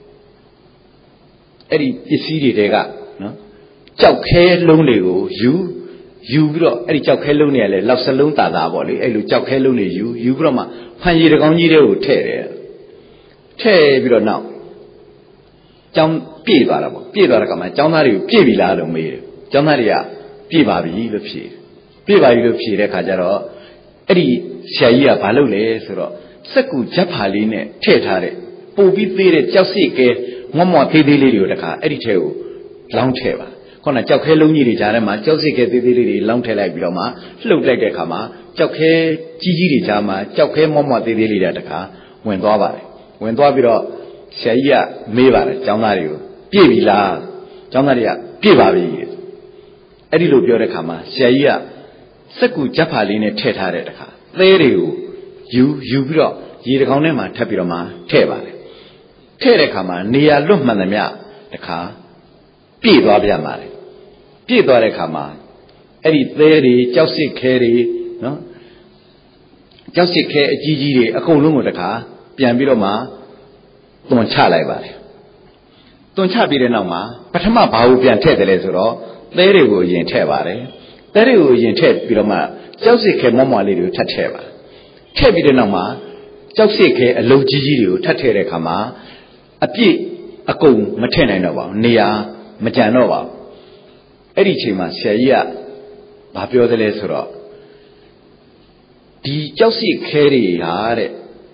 အဲ့ဒီပစ္စည်းတွေတဲကနော်ကြောက်ခဲလုံးတွေကိုယူပြီးတော့အဲ့ဒီကြောက်ခဲလုံးတွေကလည်းလောက်စလုံးတာပေါ့လေအဲ့လိုကြောက်ခဲလုံးတွေယူပြီးတော့မှဖန်ရည်တကောင်းကြီးတွေကိုထည့်တယ်ထည့်ပြီးတော့နောက်ကျောင်းပြည့်သွားတာပေါ့ပြည့်သွားတဲ့ကမှကျောင်းသားတွေကိုပြည့်ပြီလားလို့မေးတယ်ကျောင်းသားတွေကပြည့်ပါပြီလို့ဖြေတယ်ပြည့်ပါပြီလို့ဖြေတဲ့ခါကျတော့အဲ့ဒီဆရာကြီးကဘာလုပ်လဲဆိုတော့စက်ကူဂျက်ဖာလေးနဲ့ထည့်ထားတဲ့ပို့ပြီးသေးတဲ့ကြောက်စိကဲငွတ်မွတ်သေးသေးလေးတွေကိုတခါအဲ့ဒီထဲကိုလောင်းထည့်ပါခုခေါကြောက်ခဲလုံးကြီးတွေကြားထဲမှာကြောက်စစ်ခဲသေးသေးလေးတွေလောင်းထည့်လိုက်ပြီးတော့မှလှုပ်လိုက်တဲ့အခါမှာကြောက်ခဲကြီးကြီးတွေကြားမှာကြောက်ခဲမော့မော့သေးသေးလေးတွေတခါဝင်သွားပါတယ်ဝင်သွားပြီးတော့ဆရာကြီးကမေးပါတယ်ကျောင်းသားတွေကိုပြည့်ပြီလားကျောင်းသားတွေကပြည့်ပါပြီအဲ့ဒီလိုပြောတဲ့အခါမှာဆရာကြီးကစက်ကူဂျက်ဖာလေးနဲ့ထည့်ထားတဲ့တခါသဲတွေကိုယူပြီးတော့ရေတကောင်ထဲမှာထပ်ပြီးတော့မှထည့်ပါတယ်ထည့်တဲ့အခါမှာနေရာလွတ်မှန်သမျှတခါပြည့်သွားပြန်ပါတယ်ပြည့်သွားတဲ့အခါမှာအဲ့ဒီသဲတွေကြောက်စစ်ခဲတွေနော်ကြောက်စစ်ခဲအကြီးကြီးတွေအကုန်လုံးကိုတခါပြန်ပြီးတော့မှတွန်ချလိုက်ပါတယ်တွန်ချပြီးတဲ့နောက်မှာပထမဘာကိုပြန်ထည့်တယ်လဲဆိုတော့သဲတွေကိုအရင်ထည့်ပါတယ်သဲတွေကိုအရင်ထည့်ပြီးတော့မှကြောက်စစ်ခဲမော့မော့လေးတွေကိုထပ်ထည့်ပါတယ်ထည့်ပြီးတဲ့နောက်မှာကြောက်စစ်ခဲအလုံးကြီးကြီးတွေကိုထပ်ထည့်တဲ့အခါမှာအပြည့်အကုန်မထည့်နိုင်တော့ပါဘူးနေရာမကြံတော့ပါဘူးအဲ့ဒီအချိန်မှာဆရာကြီးကဘာပြောသလဲဆိုတော့ဒီကြောက်စစ်ခဲတွေဟာတဲ့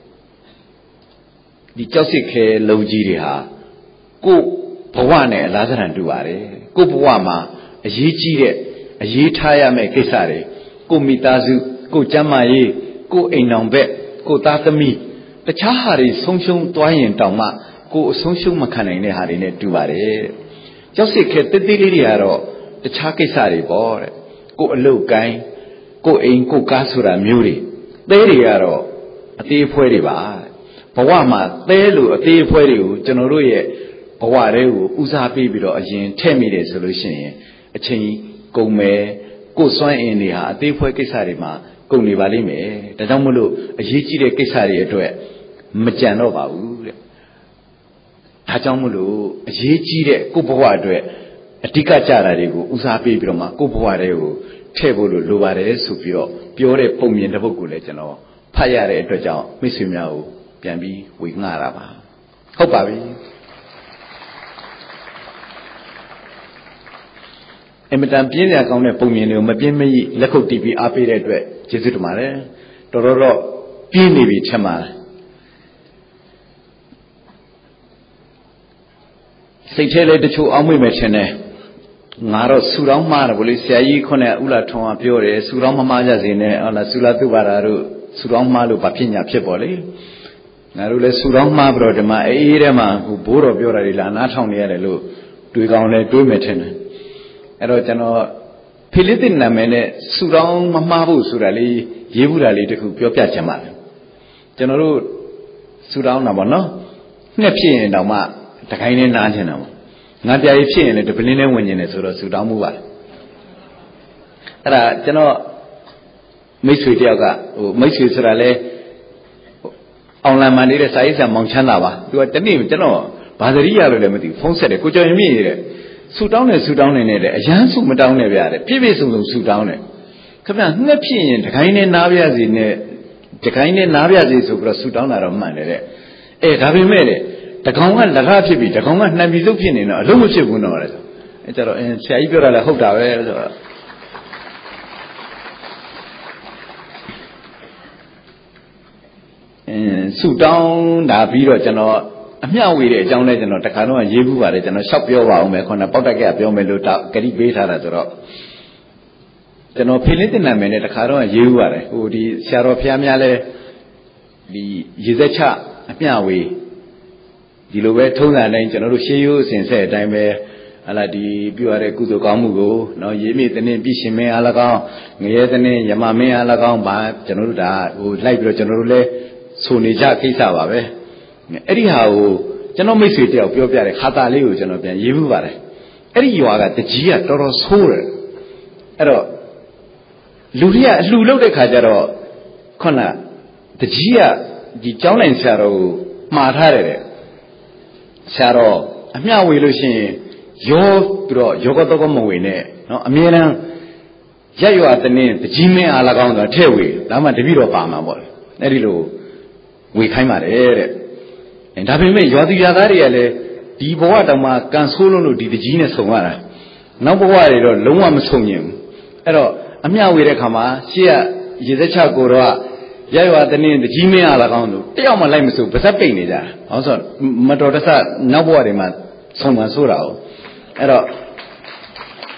ဒီကြောက်စစ်ခဲလုံးကြီးတွေဟာကိုယ်ဘဝနဲ့အလားသဏ္ဍာန်တူပါတယ်ကိုယ်ဘဝမှာအရေးကြီးတဲ့အရေးထားရမယ့်ကိစ္စတွေကိုမိသားစုကိုကျမ်းမာရေးကိုအိမ်တော်ဘက်ကိုသားသမီးတခြားဟာတွေဆုံးရှုံးသွားရင်တောင်မှကိုအဆုံးရှုံးမခံနိုင်တဲ့ဟာတွေနဲ့တူပါတယ်ကြောက်စစ်ခဲတိတ်တိတ်လေးတွေကတော့တခြားကိစ္စတွေပေါ့တဲ့ကိုအလုတ်ကိုင်းကိုအိမ်ကိုကားဆိုတာမျိုးတွေသဲတွေကတော့အသေးအဖွဲတွေပါဘဝမှာသဲလို့အသေးအဖွဲတွေကိုကျွန်တော်တို့ရဲ့ဘဝတွေကိုဦးစားပေးပြီးတော့အရင်ထည့်မိတယ်ဆိုလို့ရှိရင်အချိန်ကုန်မယ်ကိုစွန့်အင်တွေဟာအသေးအဖွဲကိစ္စတွေမှာကုန်နေပါလိမ့်မယ်ဒါကြောင့်မလို့အရေးကြီးတဲ့ကိစ္စတွေအတွက်မကြံတော့ပါဘူးတဲ့ဒါကြောင့်မလို့အရေးကြီးတဲ့ကိုဘဝအတွက်အဓိကကြတာတွေကိုဦးစားပေးပြီးတော့မှကိုဘဝတွေကိုထည့်ဖို့လိုပါတယ်ဆိုပြီးတော့ပြောတဲ့ပုံမြင်တဲ့ပုဂ္ဂိုလ်လည်းကျွန်တော်ဖတ်ရတဲ့အတွက်ကြောင့်မိတ်ဆွေများကိုပြန်ပြီးဝေငှတာပါဟုတ်ပါပြီအမတန်ပြင်းစရာကောင်းတဲ့ပုံမြင်တွေကိုမပြင်းမရလက်ခုပ်တီးပြီးအားပေးတဲ့အတွက်ကျေးဇူးတင်ပါတယ်တော်တော်ပြင်းနေပြီထင်ပါတယ်စိတ်ထဲလည်းတချို့အောင်းမိမယ်ထင်တယ်ငါတော့ဆူတောင်းမှားတယ်ဗောလေဆရာကြီးခုနကဥလာထွန်းကပြောတယ်ဆူတောင်းမမှားကြစေနဲ့ဟုတ်လားဆူလာသူပါတာတို့ဆူတောင်းမှားလို့ဘာဖြစ်ညာဖြစ်ပေါ်လေငါတို့လည်းဆူတောင်းမှားပြီးတော့ဒီမှာအေးထဲမှာဟိုဘိုးတော်ပြောတာတွေလားနားထောင်နေရတယ်လို့တွေးကောင်းလဲတွေးမယ်ထင်တယ်အဲ့တော့ကျွန်တော်ဖိလိသစ်နာမည်နဲ့ဆူတောင်းမမှားဖို့ဆိုတာလေးရေးဘူးတာလေးတခုပြောပြချင်ပါတယ်ကျွန်တော်တို့ဆူတောင်းတာပေါ့နော်နှစ်ဖြစ်ရင်တောင်မှတခိုင်းနဲ့နားချင်တာပေါ့ငါပြားကြီးဖြစ်ရင်လည်းတပလင်းနဲ့ဝင်ကျင်တယ်ဆိုတော့ဆူတောင်းမှုပါအဲ့ဒါကျွန်တော်မိတ်ဆွေတယောက်ကဟိုမိတ်ဆွေဆိုတာလဲအွန်လိုင်းမှာနေတဲ့စာရေးဆရာမောင်ချမ်းသာပါသူကတနေ့ကျွန်တော်ဘာသတိရလို့လည်းမသိဘူးဖုန်းဆက်တယ်ကိုကျော်ရင်မြင့်နေတဲ့ဆူတောင်းနေတဲ့အရန်ဆူမတောင်းနဲ့ဗျာတဲ့ပြည့်ပြည့်စုံစုံဆူတောင်းတယ်ခင်ဗျငှက်ဖြစ်ရင်တခိုင်းနဲ့နားပြစီနဲ့တခိုင်းနဲ့နားပြစီဆိုပြီးတော့ဆူတောင်းတာတော့မှန်တယ်တဲ့ဒါပေမဲ့လေတကောင်ကလက်ကားဖြစ်ပြီတကောင်ကနှံပြီးစုပ်ဖြစ်နေတော့အလုံးမဖြစ်ဘူးတော့လေအဲကြတော့ဆရာကြီးပြောတာလည်းဟုတ်တာပဲဆိုတော့ဆူတောင်းတာပြီးတော့ကျွန်တော်အမျှဝေတဲ့အကြောင်းလဲကျွန်တော်တခါတော့ရေးဘူးပါတယ်ကျွန်တော်ရှောက်ပြောပါအောင်မယ်ခေါင်းပေါက်တက်ကပြောမယ်လို့ဂတိပေးထားတာဆိုတော့ကျွန်တော်ဖိလစ်တင်နာမည်နဲ့တခါတော့ရေးဘူးပါတယ်ဟိုဒီဆရာတော်ဖျားများလဲဒီရေသက်ချအမျှဝေဒီလိုပဲထုံးစံတိုင်းကျွန်တော်တို့ရှေးရိုးအစဉ်ဆက်အတိုင်းပဲဟလာဒီပြုရတဲ့ကုသိုလ်ကောင်းမှုကိုနော်ရေးမြေတနည်းပြည့်ရှင်မင်းအား၎င်းငရဲတနည်းယမမင်းအား၎င်းပါကျွန်တော်တို့ဒါဟိုလိုက်ပြီးတော့ကျွန်တော်တို့လဲဆိုနေကြကိစ္စပါပဲအဲ့ဒီဟာကိုကျွန်တော်မိတ်ဆွေတယောက်ပြောပြတဲ့ခါတာလေးကိုကျွန်တော်ပြန်ရေးဘူးပါတယ်အဲ့ဒီရွာကတကြီးကတော်တော်ဆိုးတယ်အဲ့တော့လူတွေကအလှူလုပ်တဲ့ခါကျတော့ခုနတကြီးကဒီကျောင်းနိုင်ဆရာတော်ကိုမှားထားတယ်တဲ့ဆရာတော်အမျှဝေလို့ရှိရင်ရောပြီးတော့ယောဂတော့မဝေနဲ့နော်အမြဲတမ်းရက်ရွာတနည်းတကြီးမင်းအား၎င်းဆိုတာထဲ့ဝေဒါမှတပည့်တော်ပါမှာပေါ့အဲ့ဒီလိုဝေခိုင်းပါတယ်တဲ့ဒါပေမဲ့ရွာသူရွာသားတွေကလည်းဒီဘဝတောင်မှကန်ဆိုးလို့ဒီတကြီးနဲ့ဆုံရတာနောက်ဘဝတွေတော့လုံးဝမဆုံရင်ဘူးအဲ့တော့အမျှဝေတဲ့ခါမှာရှေ့ကရေသက်ချကိုတော့ရရွာတနည်းတကြီးမင်းအား၎င်းလို့တယောက်မှလိုက်မစို့ပါဇက်ပိတ်နေကြတာဟောဆိုမတော်တဆနောက်ဘဝတွေမှာဆုံမှဆိုးတာ哦အဲ့တော့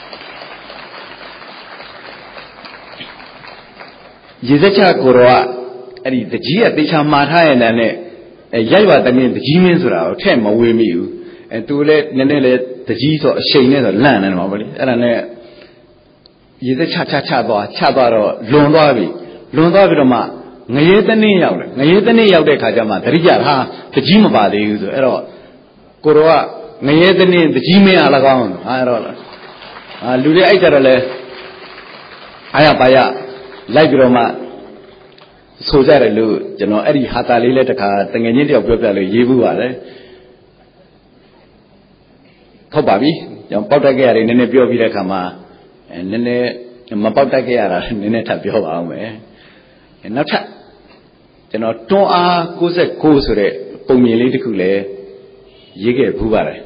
예제차 고로와 아니 지야 대차 마타에는 야이와 때문에 지면서라 태 모외미유 또래 내내래 지서 셔인에서 란는 거 버리 에라네 예제차 차봐로 론도비로마 뇌에더니ရောက်တဲ့ ခါကျမှတတိယဟာတကြီးမပါသေးဘူးဆိုအဲ့တော့ကိုရောကငရဲတနည်းတကြီးမင်းအား၎င်းအဲ့တော့လူတွေအဲ့ကြတော့လဲအားရပါရလိုက်ပြီးတော့မှဆိုကြတယ်လို့ကျွန်တော်အဲ့ဒီဟာတာလေးလည်းတခါတငယ်ချင်းတယောက်ပြောပြလို့ရေးဘူးပါလေဟုတ်ပါပြီကျွန်တော်ပေါက်တက်ခဲ့ရတယ်နည်းနည်းပြောပြီးတဲ့အခါမှာနည်းနည်းမပေါက်တက်ခဲ့ရတာနည်းနည်းထပ်ပြောပါအောင်မယ်နောက်ထပ်ကျွန်တော်တွန်းအား69ဆိုတဲ့ပုံမြင်လေးတစ်ခုလည်းရေးခဲ့ဘူးပါတယ်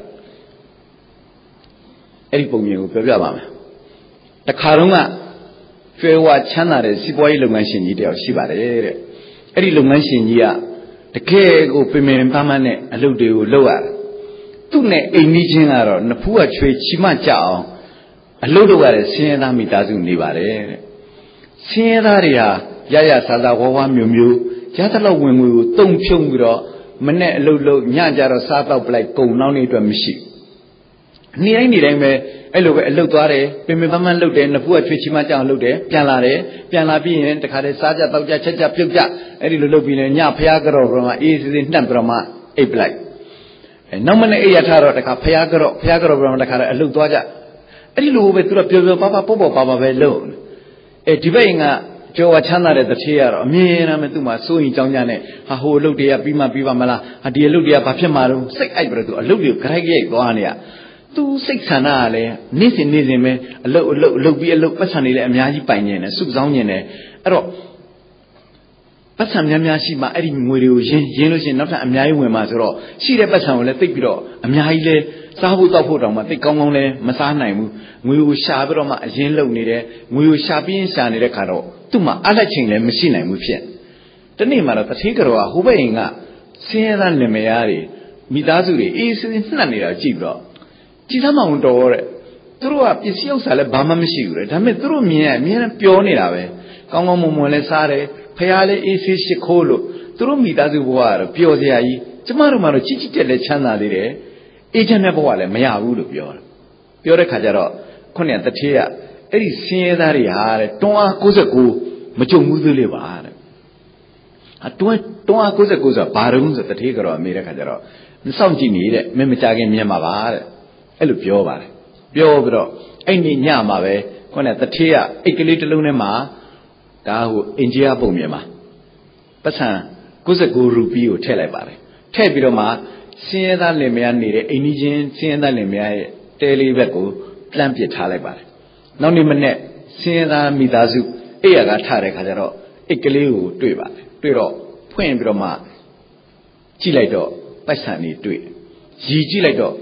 အဲ့ဒီပုံမြင်ကိုပြောပြပါမယ်တခါတော့ကကျွဲဝချမ်းသာတဲ့စီးပွားရေးလုပ်ငန်းရှင်ကြီးတယောက်ရှိပါတယ်တဲ့အဲ့ဒီလုပ်ငန်းရှင်ကြီးကတကယ်ကိုပင်ပင်ပန်းပန်းနဲ့အလုပ်တွေကိုလုပ်ရတယ်သူ့နဲ့အိမ်နီးချင်းကတော့နဖူးကချွေချီမကြအောင်အလုပ်လုပ်ရတဲ့ဆင်းရဲသားမိသားစုနေပါတယ်တဲ့ဆင်းရဲသားတွေဟာရရဆာဆာဝါဝါမျိုးမျိုးရသလောက်ဝင်ငွေကိုတုံဖြုံပြီးတော့မနဲ့အလုပ်လုပ်ညကြတော့စားတော့ပလိုက်ကုန်နှောင်းနေအတွက်မရှိနေ့တိုင်းပဲအဲ့လိုပဲအလုပ်သွားတယ်ပင်ပန်းပန်းလုပ်တယ်နဖူးကချွေချီမကြအောင်လုပ်တယ်ပြန်လာပြီးရင်တခါတည်းစားကြတောက်ကြချက်ကြပြုတ်ကြအဲ့ဒီလိုလုပ်ပြီးလဲညဖျားကြော့ပြီးတော့မှအေးစီစီနှက်ပြီးတော့မှအိပ်ပလိုက်နောက်မနေ့အိပ်ရထားတော့တခါဖျားကြော့ပြီးတော့မှတခါတည်းအလုပ်သွားကြအဲ့ဒီလိုပဲသူကပျော်ပျော်ပါပါပေါ့ပါပါပဲလုပ်ဒီဘက်ကကျော်ဝချမ်းသာတဲ့တထေးကတော့အမြင်နဲ့သူ့မှာစိုးရင်ကြောင်းကြနဲ့ဟာဟိုအလုပ်တွေကပြီးပါမလားဟာဒီအလုပ်တွေကဘာဖြစ်မှာတော့စိတ်အိုက်ပြီးတော့သူအလုပ်တွေကိုကြိုက်သွားနေရသူစိတ်ဆန္ဒကလည်းနေ့စဉ်ပဲအလုပ်ပြီးအလုပ်ပတ်စံနေလည်းအများကြီးပိုင်နေတယ်စုဆောင်းနေတယ်အဲ့တော့ပတ်စံများရှိမှအဲ့ဒီငွေတွေကိုရင်းလို့ရှိရင်နောက်ထပ်အများကြီးဝင်မှာဆိုတော့ရှိတဲ့ပတ်စံကိုလည်းသိပ်ပြီးတော့အများကြီးလဲစားဖို့တောက်ဖို့တောင်မှသိကောင်းလဲမစားနိုင်ဘူးငွေကိုရှာပြီးတော့မှအရင်လုံနေတယ်ငွေကိုရှာပြီးရှာနေတဲ့ခါတော့သူ့မှာအလက်ချိန်လည်းမရှိနိုင်ဘူးဖြစ်တနေ့မှတော့တထေးကြောကဟိုဘက်ရင်ကဆင်းရဲသားလင်မယားတွေမိသားစုတွေအေးဆေးနှက်နေတာကြည့်ပြီးတော့ကြည်သမောင်တော်တဲ့သူတို့ကပစ္စည်းဥစ္စာလည်းဘာမှမရှိဘူးလေဒါပေမဲ့သူတို့မြင်ရအမြဲတမ်းပြောနေတာပဲကောင်းမွန်လည်းစားတယ်ဖះလည်းအေးဆေးရှိခိုးလို့သူတို့မိသားစုဘဝကတော့ပျော်စရာကြီးကျမတို့မှတော့ချစ်တက်လည်းချမ်းသာသေးတယ်အေးချမ်းတဲ့ဘဝလည်းမရဘူးလို့ပြောတဲ့ခါကျတော့ခုနကတထေးကအဲ့ဒီဆင်းရဲသားတွေဟာတဲ့တွန်းအား69မကြုံဘူးသေးလေပါတဲ့တွန်းအား69ဆိုတာဘာတုံးဆိုတထေးကတော့အမေတဲ့ခါကျတော့စောင့်ကြည့်နေတဲ့မင်းမကြခင်မြင်မှာပါတဲ့အဲ့လိုပြောပါတယ်ပြောပြီးတော့အဲ့ဒီညမှာပဲခုနကတထေးကအိတ်ကလေးတစ်လုံးထဲမှာဒါဟိုအင်ဂျီယာပုံမြင်မှာပတ်စံ69ရူပီကိုထည့်လိုက်ပါတယ်ထည့်ပြီးတော့မှဆင်းရဲသားလင်မယားနေတဲ့အိမ်ကြီးချင်းဆင်းရဲသားလင်မယားရဲ့တဲလေးဘက်ကိုလှမ်းပစ်ထားလိုက်ပါတယ်နောက်နေ့မနေ့ဆင်းရဲသားမိသားစုအိယာကထားတဲ့ခါကျတော့အိတ်ကလေးကိုတွေ့ပါတယ်တွေ့တော့ဖွင့်ပြီးတော့မှကြည့်လိုက်တော့ပိုက်ဆံလေးတွေ့ရည်ကြည့်လိုက်တော့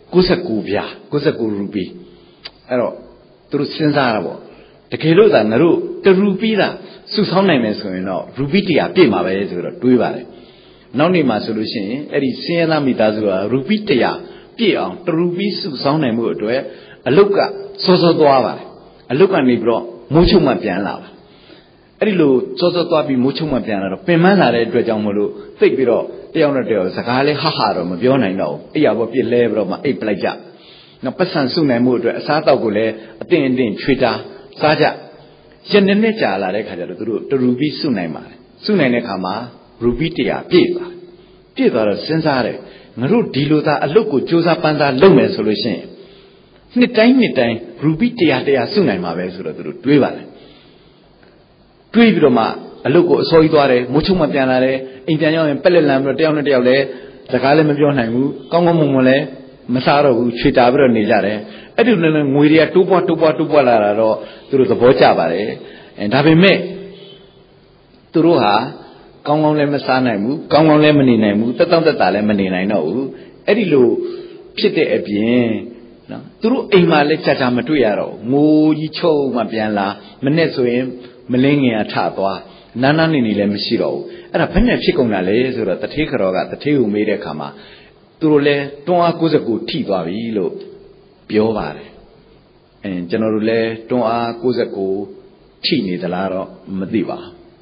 69ပြား69ရူပီအဲ့တော့သူတို့စဉ်းစားတာပေါ့တကယ်လို့သာငါတို့1ရူပီသာစုဆောင်းနိုင်မယ်ဆိုရင်တော့ရူပီ100ပြည့်မှာပဲဆိုတော့တွေးပါတယ်နောက်နေ့မှာဆိုလို့ရှိရင်အဲ့ဒီဆင်းရဲသားမိသားစုကရူပီ100ပြည့်အောင်1ရူပီစုဆောင်းနိုင်မှုအတွက်အလုတ်ကစောသွားပါတယ်အလုတ်ကနေပြီးတော့မိုးချုံမှပြန်လာပါအဲ့ဒီလိုစောသွားပြီးမိုးချုံမှပြန်လာတော့ပင်ပန်းလာတဲ့အတွက်ကြောင့်မလို့သိပ်ပြီးတော့တယောက်နဲ့တယောက်စကားလေးဟတော့မပြောနိုင်တော့ဘူးအဲ့ရပေါ်ပြစ်လဲပြီးတော့မှအိတ်ပလိုက်ကြနောက်ပတ်စံစုနိုင်မှုအတွက်အစားအသောက်ကိုလည်းအတင်းချွေတာစားကြရနေနဲ့ကြာလာတဲ့ခါကျတော့သူတို့1ရူပီစုနိုင်ပါတယ်စုနိုင်တဲ့ခါမှာရူပီ100ပြည့်သွားတော့စဉ်းစားတယ်ငါတို့ဒီလိုသာအလုတ်ကိုစူးစမ်းပန်းစားလုပ်မယ်ဆိုလို့ရှိရင်နှစ်တိုင်းရူပီ100စုနိုင်မှာပဲဆိုတော့သူတို့တွေးပါတယ်တွေးပြီးတော့မှအလုတ်ကိုအစောကြီးသွားတယ်မိုးချုံမှပြန်လာတယ်အိမ်ပြန်ရောက်ရင်ပက်လက်လန်ပြီးတော့တယောက်နဲ့တယောက်လည်းစကားလည်းမပြောနိုင်ဘူးကောင်းမွန်လည်းမစားတော့ဘူးခြေတာပြီးတော့နေကြတယ်အဲ့ဒီလိုနဲ့ငွေတွေကတိုးပွားလာတာတော့သူတို့သဘောကျပါတယ်ဒါပေမဲ့သူတို့ဟာကောင်းလည်းမစားနိုင်ဘူးကောင်းလည်းမနေနိုင်ဘူးတက်တာလည်းမနေနိုင်တော့ဘူးအဲ့ဒီလိုဖြစ်တဲ့အပြင်နော်သူတို့အိမ်မှာလည်းကြာမတွေ့ရတော့ငိုကြီးချုပ်မှပြန်လာမနဲ့ဆိုရင်မလင်းငင်ထသွားနားနေလည်းမရှိတော့ဘူးအဲ့ဒါဘယ်နဲ့ဖြစ်ကုန်တာလဲဆိုတော့တထေးခရောကတထေးကိုမေးတဲ့အခါမှာသူတို့လည်းတွန်းအား69ထိသွားပြီလို့ပြောပါတယ်ကျွန်တော်တို့လည်းတွန်းအား69ထိနေသလားတော့မသိပါဘူး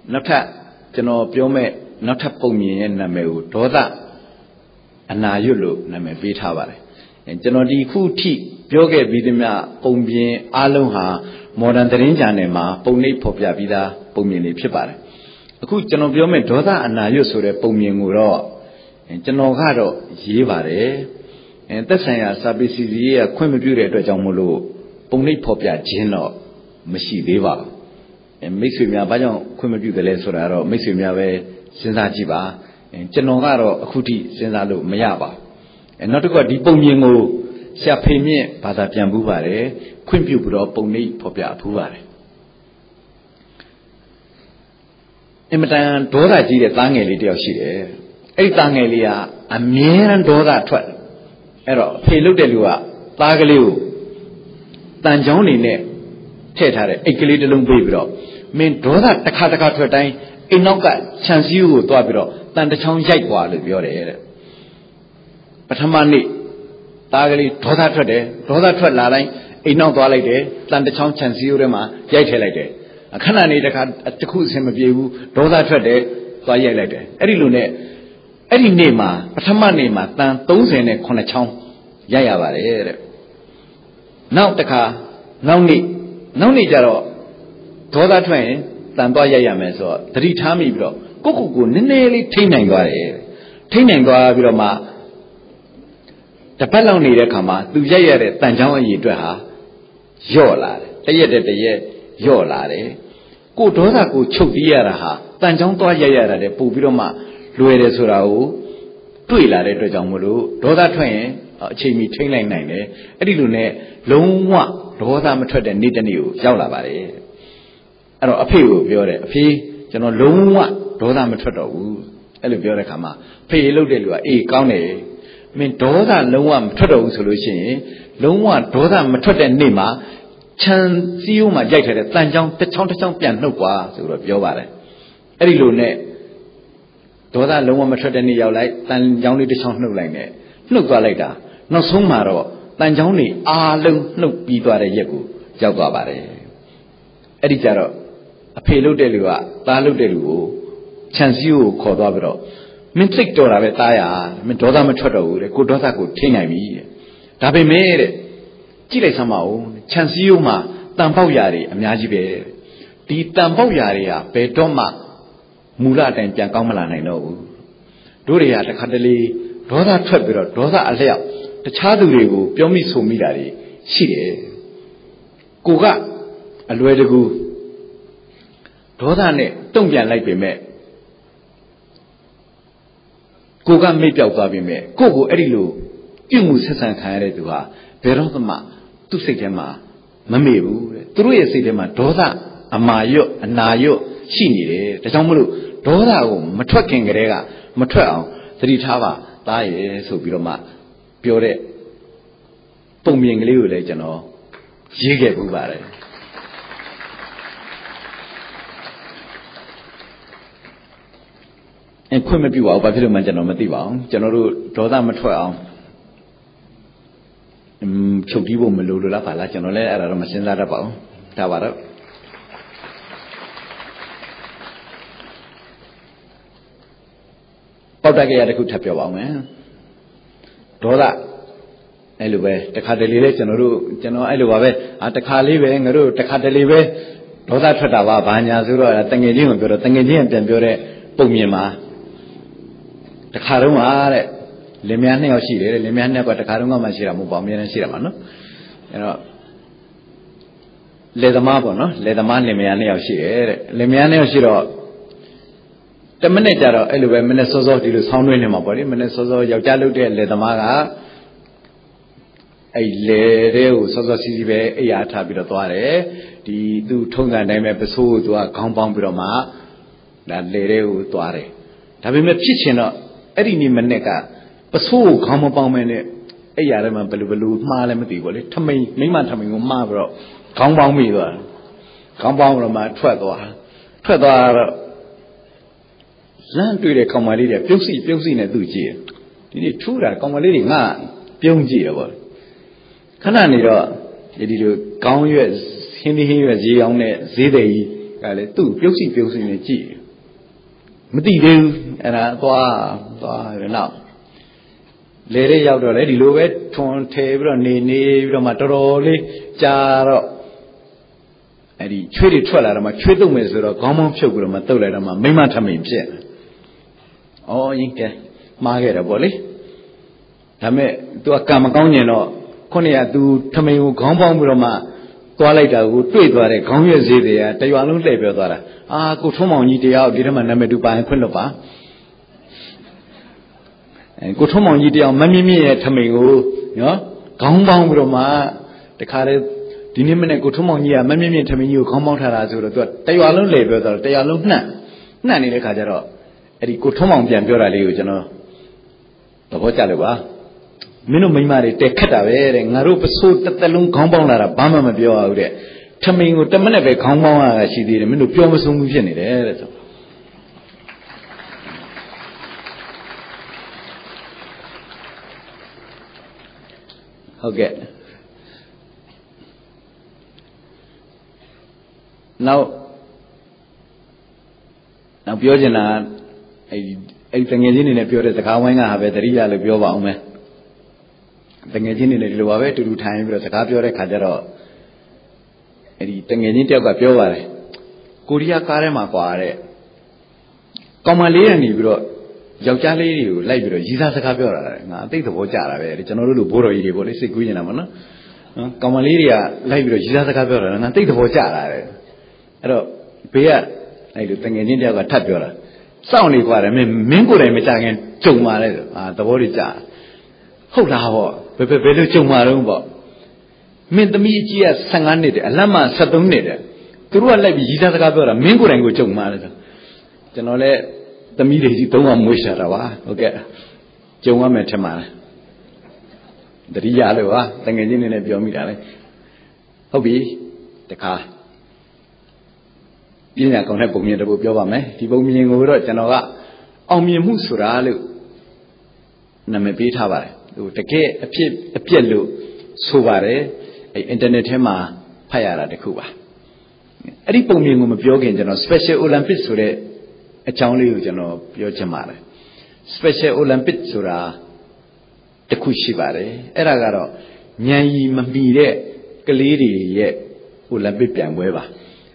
Nata, General Piome, not a Pomi and Nameu, Doda, Anayulu, Name Vitavare. And General Di Kuti, Pioge Vidima, Pombi, Aloha, more than the Rinjanema, Pony Popia Vida, Pomini Pipare. A good General Piome, Doda, Anayusure, Pomi Muro, and General Haro, Yivare, and that's a Sabisi, a Quimidure, Jamulu, Pony Popia Gino, Mashi Deva. And makes me a bayon, Quimidue the Lessoraro, makes me a Sensajiba, and Genogaro, Akuti, Sensalu, Mayaba. And not to go deep Pomingo, Sapemi, Patapiambuvare, Quimpubro, Pony Popia Puvare. Imitan Dora G. Tangeli de Oshie, a Tangelia, a mere and Dora Twelve. Ero, Peludelua, Tagaliu, Tanjoni ne, Tetare, Equilidum Bibro. Mean Dora Takataka to a time, Inoka, Chansiu, Tuabiro, than the Chong Jaguar of your air. But Hamani, Tagali, Toda Trade, Toda Trade Line, Inoka like than the Chong Chansiu Rema, Jaitelite. A canani at the Kuzim of you, Doda Trade, Toyelete, Erilune, Erinema, Patamanema, than those in a Conachong, Yayavare. Now the car, no need Jaro. Toda train, Tantoya Yameso, 3 times bro, Kuku, nearly 10 and Gore, 10 and Gorama. The Paloni Kama, do Jayere, Tanjama Yidra, Yola, the Yola, Go Doda go Chudiaraha, Tanjong Toyara, the Pubiroma, Luere Surau, Tuila de Jamulu, Doda train, Chimi train line 9, Edilune, Longwa, Doda Matred and Nitanu, Yaulabare. A few, a fee, General Luma, Doda Metrodo, Elibura Kama, pay Lodelu, a county, mean Doda Luma Metrodo solution, Luma, Doda Metroda Nima, Chan Siuma Jacket, Tanjong, the Tonton Piano, so of Yovare. Elilune, Doda Luma Metroda Nia like, Tanjoni the Chong no like, no later, no Sumaro, Tanjoni, no Bidware Yaku, Jagabare. Editaro. A payload delua, Talu delu, Chansiu, Codobro. Mintic Dora Vetaya, Mentoda Matrodo, the good daughter could ting I me. Tabe made Chile Samao, Chansiuma, Tampoyari, and Yajibe. The Tampoyaria, Petoma, Mulat and Piancamalan, I know. Doria, the Cadeli, Doda Trebiro, Doda Alea, the Chadu, Piomi Sumidari, Chile. Kuga, Aluedegu. Doda ne, don't get like me. Goga maybe out of me. Gogo Erilu, you must have carried to her. Perotama, to say Gemma, Mameru, True Sidema, Doda, Amayo, and Nayo, Shini, the Jamulu, Doda, Matwaking Rega, Matwell, 3 Tava, Dae, so Biroma, Pure, Poming Liu, Legeno, Jige Bubare. And Quimby Wow, by Pilman Mativa, General Doda Matwell, Chokibo Melula, Pala, General, Aramasin Ladabao, Tawara. Potagaya could tap your wow, man. Doda Elue, the Cadelive, General Eluave, at the Calive, the Cadelive, Doda Tratava, Banya Zura, Tangajim, Tangajim, and Bure, Pumima. The Karuma, Lemiane or she, Lemiane, but the Karuma Mashira, Mubami and Shiramano. You know, let the marble, no? Let the man Lemiane or she, Lemiane or Shiro. The manager, Elue, Minnesota, to sound in my body, Minnesota, Yajalu, let the Maga, a lere, Sosa Sibe, Yata Bidotare, the 2 tongue name episode to a compound Biroma, that lere Tuare. Have you met Chichino? Any Maneka, but so come upon me, a Yarama Belu, Malamati, Tommy, Miman Tommy, Mavro, compound me, compound my Tredor Land to the Comalia, Pussy, and Duji. Did it true that Comalia man, Pyongi? Cananiro, did you count you as Hindi as young Zide, 2 Pussy in a G. မသိသေးဘူးအဲ့ဒါသွားရနောက်လေရဲရောက်တော့လေဒီလိုပဲထွန်ထဲပြီးတော့နေပြီးတော့မှတော်တော်လေးကြာတော့အဲ့ဒီချွေးတွေထွက်လာတော့မှချွေးတုံမယ်ဆိုတော့ခေါင်းပေါင်းဖြုတ်ပြီးတော့မှတုတ်လိုက်တော့မှမိမထမိန်ဖြစ်ဩရင်ကဲမှားခဲ့တယ်ပေါ့လေဒါမဲ့ तू ကံမကောင်းညင်တော့ခုနှစ်က तू ထမိန်ကိုခေါင်းပေါင်းပြီးတော့မှသွားလိုက်တာကိုတွေ့သွားတဲ့ခေါင်းရွက်စေးတွေကတရွာလုံးလှည့်ပြောသွားတာကိုထုံးမောင်ကြီးတရားဒီထဲမှာနာမည်တူပါရင်ခွင့်လို့ပါကိုထုံးမောင်ကြီးတရားမမြင့်မြင့်ရဲ့ထမိန်ကိုနော်ခေါင်းပေါင်းပြီးတော့မှတခါတည်းဒီနေ့မနေ့ကိုထုံးမောင်ကြီးကမမြင့်မြင့်ထမိန်ကြီးကိုခေါင်းပေါင်းထားတာဆိုတော့ तू တရွာလုံးလှည့်ပြောသွားတော့တရွာလုံးနှံ့နေတဲ့ခါကျတော့အဲ့ဒီကိုထုံးမောင်ပြန်ပြောတာလေးကိုကျွန်တော်သဘောကျလို့ပါမင်းတို့မိန်းမတွေတက်ခတ်တာပဲတဲ့ငါတို့ပစိုးတစ်သက်လုံးခေါင်းပေါင်းလာတာဘာမှမပြောရဘူးတဲ့ထမိန်ကိုတစ်မိနစ်ပဲခေါင်းပေါင်းရတာရှိသေးတယ်မင်းတို့ပြောမဆုံးဘူးဖြစ်နေတယ်တဲ့ဆိုဟုတ်ကဲ့နောက်ပြောချင်တာအဲ့တငယ်ချင်းတွေနဲ့ပြောတဲ့စကားဝိုင်းကဟာပဲတတိယလို့ပြောပါအောင်မယ်တငယ်ချင်းတွေနဲ့ဒီလိုပါပဲတူတူထိုင်ပြီးတော့စကားပြောတဲ့ခါကျတော့အဲ့ဒီတငယ်ချင်းတယောက်ကပြောပါတယ်ကိုရီးယားကားထဲမှာကွာတဲ့ကောင်မလေးကနေပြီးတော့ယောက်ျားလေးတွေကိုလိုက်ပြီးတော့ရည်စားစကားပြောတာလေငါအသိသဘောကျတာပဲကျွန်တော်တို့လိုဘိုးတော်ကြီးတွေပေါ့လေစိတ်ကူးနေတာပေါ့နော်ကောင်မလေးတွေကလိုက်ပြီးတော့ရည်စားစကားပြောတာငါသိသဘောကျတာတဲ့အဲ့တော့ဘေးကအဲ့လိုတငယ်ချင်းတယောက်ကထပ်ပြောတာစောင့်နေကြတယ်မင်းကိုယ်တိုင်မကြခင်ကြုံပါလေဆိုသဘောတွေကြာဟုတ်လားဟောဘယ်လိုကြုံမှာတော့ပေါ့မင်းသမီးကြီးက15နှစ်တယ်အလတ်မှ73နှစ်တယ်သူတို့ကလိုက်ပြီးရည်သားစကားပြောတာမင်းကိုယ်တိုင်ကိုကြုံမှာလေဆိုကျွန်တော်လည်းသမီးတွေကြီး3ကမွေးရှာတာပါဟုတ်ကဲ့ကြုံရမယ်ထင်ပါတယ်တတိယလို့ပါတငယ်ချင်းတွေနဲ့ပြောမိတာလေဟုတ်ပြီတခါပညာကောင်းတဲ့ပုံမြင်တပုတ်ပြောပါမယ်ဒီပုံမြင်ကိုတော့ကျွန်တော်ကအောင်မြင်မှုဆိုတာလို့နာမည်ပေးထားပါတယ်ဟိုတကယ်အပြက်လို့ဆိုပါတယ်အဲအင်တာနက်ထဲမှာဖတ်ရတာတခုပါအဲ့ဒီပုံမြင်ကိုမပြောခင်ကျွန်တော် Special Olympic ဆိုတဲ့အကြောင်းလေးကိုကျွန်တော်ပြောချင်ပါတယ် Special Olympic ဆိုတာတခုရှိပါတယ်အဲ့ဒါကတော့ဉာဏ်ရည်မမီတဲ့ကလေးတွေရဲ့ Olympic ပြိုင်ပွဲပါ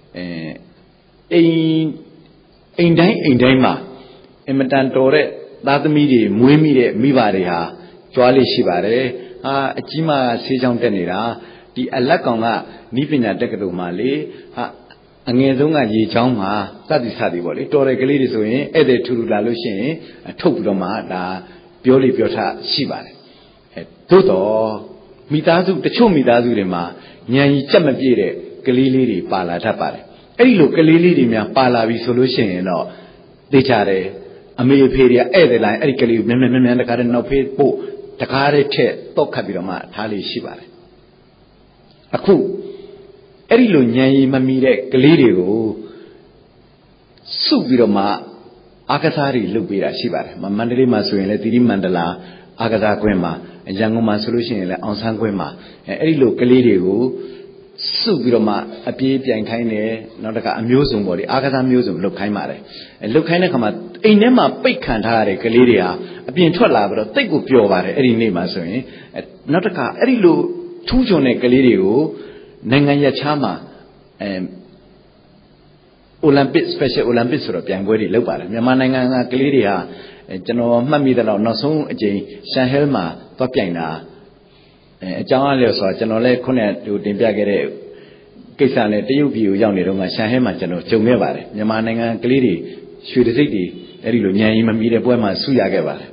အိမ်တိုင်းမှာအင်မတန်တော်တဲ့သားသမီးတွေမွေးမိတဲ့မိဘတွေဟာကြွားလေးရှိပါတယ်အကြီးမဆေးချောင်းတက်နေတာဒီအလက်ကောင်ကနိပညာတက္ကသိုလ်မှာလေအငယ်ဆုံးကရေချောင်းမှာစသည်ပေါ့လေတော်တဲ့ကလေးတွေဆိုရင်ဧည့်သည်ထူထူလာလို့ရှိရင်ထုတ်ပြီးတော့မှဒါပြောလေပြောထားရှိပါတယ်သို့တော့မိသားစုတချို့မိသားစုတွေမှာဉာဏ်ကြီးကြက်မပြည့်တဲ့ကလေးလေးတွေပါလာတတ်ပါတယ်အဲ့ဒီလိုကလေးလေးတွေများပါလာပြီဆိုလို့ရှိရင်တော့သိကြတယ်အမေအဖေတွေကဧည့်သည်လိုက်အဲ့ဒီကလေးကိုမြန်တခါတည်းနောက်ဖေးပို့တခါတည်းထက်တော့ခတ်ပြီးတော့မှထားလေးရှိပါတယ်အခုအဲ့ဒီလိုဉာဏ်ရည်မမီတဲ့ကလေးတွေကိုစုပြီးတော့မှအာကစားတွေလုပ်ပေးတာရှိပါတယ်မန္တလေးမှာဆိုရင်လည်းသီရိမန္တလာအာကစားကွင်းမှာရန်ကုန်မှာဆိုလို့ရှိရင်လည်းအောင်ဆန်းကွင်းမှာအဲ့ဒီလိုကလေးတွေကိုစုပြီးတော့မှအပြေးပြိုင်ခိုင်းတယ်နောက်တစ်ခါအမျိုးစုံပေါ့ဒီအာကစားမျိုးစုံလုပ်ခိုင်းပါတယ်လုပ်ခိုင်းတဲ့ခါမှာအိမ်ထဲမှာပိတ်ခံထားရတဲ့ကလေးတွေဟာအပြင်ထွက်လာပြီးတော့တိတ်ကိုပျော်ပါတယ်အဲ့ဒီနေ့မှာဆိုရင်နောက်တစ်ခါအဲ့ဒီလိုထူးချွန်တဲ့ကလေးတွေကိုနိုင်ငံရခြားမှာOlympic Special Olympic ဆိုတော့ပြိုင်ပွဲတွေလုပ်ပါတယ်မြန်မာနိုင်ငံကကလေးတွေဟာကျွန်တော်မှတ်မိသလောက်နောက်ဆုံးအကြိမ်ရှန်ဟဲလ်မှာသွားပြိုင်တာအကြောင်းအရာလို့ဆိုတာကျွန်တော်လည်းခုနကတင်ပြခဲ့တဲ့ကိစ္စနဲ့တရုတ်ပြည်ကိုရောက်နေတော့မှရှန်ဟဲမှာကျွန်တော်ကြုံခဲ့ပါတယ်မြန်မာနိုင်ငံကလေးတွေရွှေတစိတ်တွေအဲ့ဒီလိုဉာဏ်ရည်မမီတဲ့ပွဲမှာဆုရခဲ့ပါတယ်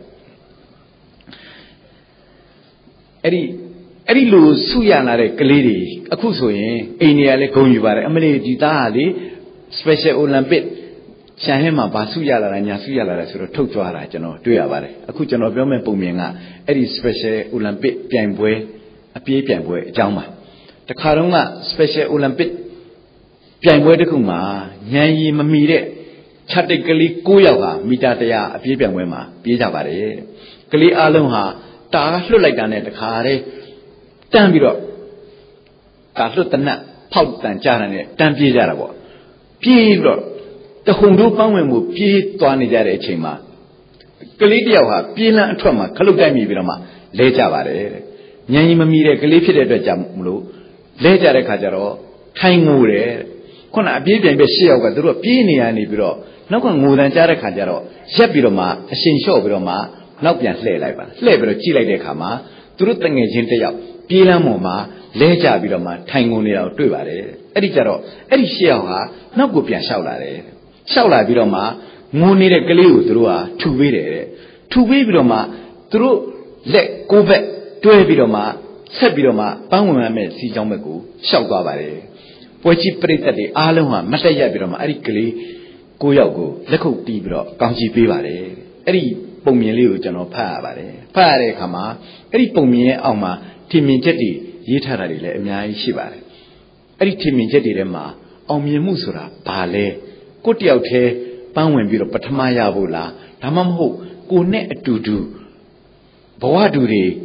အဲ့ဒီလိုဆုရလာတဲ့ကလေးတွေအခုဆိုရင်အိန္ဒိယလည်းဂုဏ်ယူပါတယ်အမလေးဒီသားဟာလေ Special Olympic ရှန်ဟဲမှာဘာဆုရလာတာညာဆုရလာတာဆိုတော့ထုတ်ကြွားတာကျွန်တော်တွေ့ရပါတယ်အခုကျွန်တော်ပြောမယ့်ပုံမြင်ကအဲ့ဒီ Special Olympic ပြိုင်ပွဲအပြေးပြိုင်ပွဲအကြောင်းပါတခါတော့က Special Olympic ပြိုင်ပွဲတစ်ခုမှာဉာဏ်ရည်မမီတဲ့ခြတ်တိတ်ကလေး9ယောက်ဟာမီတာ100အပြေးပြိုင်ပွဲမှာပြေးကြပါတယ်ကလေးအလုံးဟာတာလွှတ်လိုက်တာနဲ့တခါတည်းတန်းပြီးတော့တာလွှတ်တနတ်ဖောက်တန်ကြတာနဲ့တန်းပြေးကြတာပေါ့ပြေးပြီးတော့ The Hundu Pangwemu, P. Tuanijare Chima. Kalidia, Pila and Troma, Kalukami Virama, Lejavare. Yanima Mire, Kalifide Jamulu, Lejare Kajaro, Taimure, Kona Bibi and Beshia, Gaduru, Pini and Ibiro, Nokon Mudan Jare Kajaro, Shapiroma, Shinsho Biroma, Nopian Slay Liba, Slaver Chile de Kama, Truthang Jintea, Pila Moma, Leja Biroma, Tangunia, Tuvare, Editaro, Edishia, Nogupian Shaulare, Shaula Biroma, Muni de Galiu, Drua, two Biroma, through let go back. Biroma, Sabiroma, Pangame, Sijomagu, Shaugavare. Pochi Pretati, Aloma, Mataya Biroma, Aricali, Goyago, Leco Tibro, Ganji Bivare, Eri Pomielu, Jano Pavare, Pare Kama, Eri Pomie Alma, Timmy Jetty, Yitarale, Mia Shivare. Eri Timmy Jetty Rema, Omie Musura, Pale, Cotiaute, Pangwen Biro, Patamaya Vola, Tamamho, Gune Dudu, Boaduri.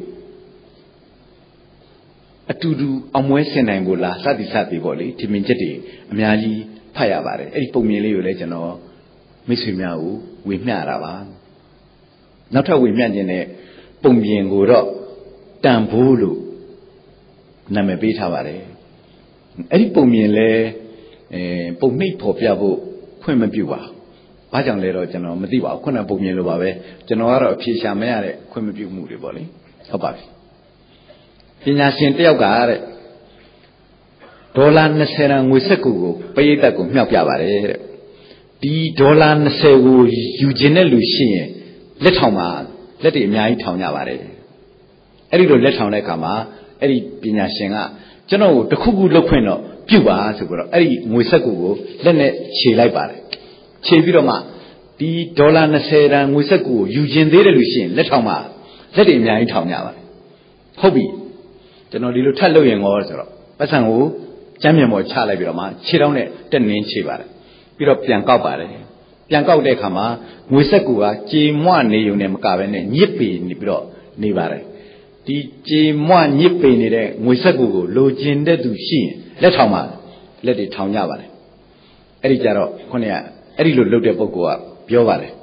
Atudu Amwesen Angola, Sati Voli, Timinjeti, Miali, Payavare, Eripomili Legeno, Missimiau, with Narava. Not how we imagine Pombienguro, Tambulu, Namebitavare, Eripomile, Pomi Popiavo, Quemabua, Pajang Lero General Mediva, Kona Pomilove, General Pisha Mare, Quemabu Muriboli, about it. Pinyasin Teogare Dolan Serang Wisaku, Payetaku, Miapiavare, D. Dolan Sewu, Eugene Lucien, let Homa, let him Yai Taunavare. Erido let Haunekama, Eri Pinyasinga, General, the Kugu Loqueno, Puba, Eri Wisaku, Lene Chilabare. Cheviroma, D. Dolan Serang Wisaku, Eugene Lucien, let Homa, let him Yai Taunavare. Hobby. Generally, you tell you in order. But some who, Jammo Chala Biroma, Chirone, the name Chivar. Biro Piancabare. Piancao de Kama, Wisakua, G1 Niyunem Kavene, Nipi Nibro, Nivare. The G1 Nipi Nide, Wisagu, Lugin de Dushi, let Homa, let it town Yavare. Erijaro, Konya, Erilu Lude Bogua, Piovare.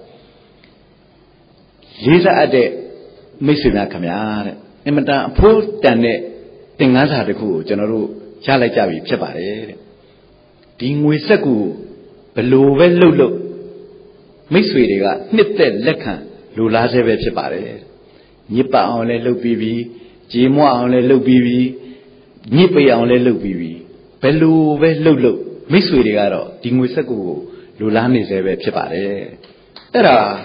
Lisa Ade, Missina Camare, Emata, Poor Dane. Tingaza de Ku, General Chalajavi, Chapare. Ding Wisagu, Below Lulu. Miss Widiga, Nitte Lekan, Lulazeve Chapare. Nipa only look BB, Jimo only look BB, Nipa only look BB. Below Lulu, Miss Widigaro, Ding Wisagu, Lulani Zeve Chapare. Era.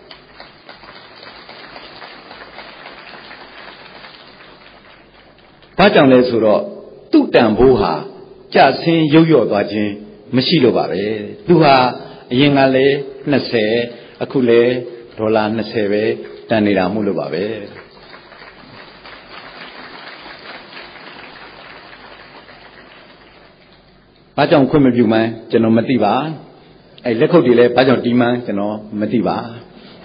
Pajang le suro, tu tambuha, Jasin Yoyo Dajin, Machilo Bare, Duha, Yingale, Nase, Akule, Rola Naseve, Danira Mulubabe. Pajang Kumabuman, General Mativa, a leco delay, Pajang Dima, General Mativa.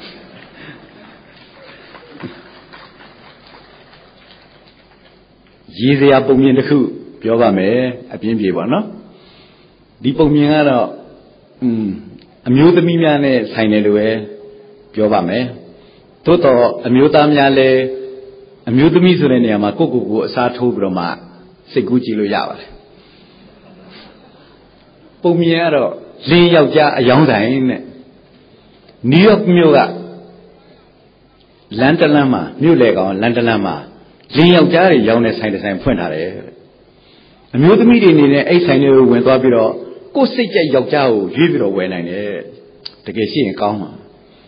Yizia Pomin the Ku, Piovame, a Pimbivano. Di Pomiano, Amutamiane, Sainelue, Piovame. Toto, Amutamiale, Amutamisurenia, Makuku, Satu Broma, Seguchi Luyava. Pomiero, Lin Yauja, a young dine. New York Muga, Lantalama, New Lego, Lantalama. Lin Yaujari, youngest sign the same point. A mute meeting in a sign went up, go say Yaujao, Jibiro when I need to get in common.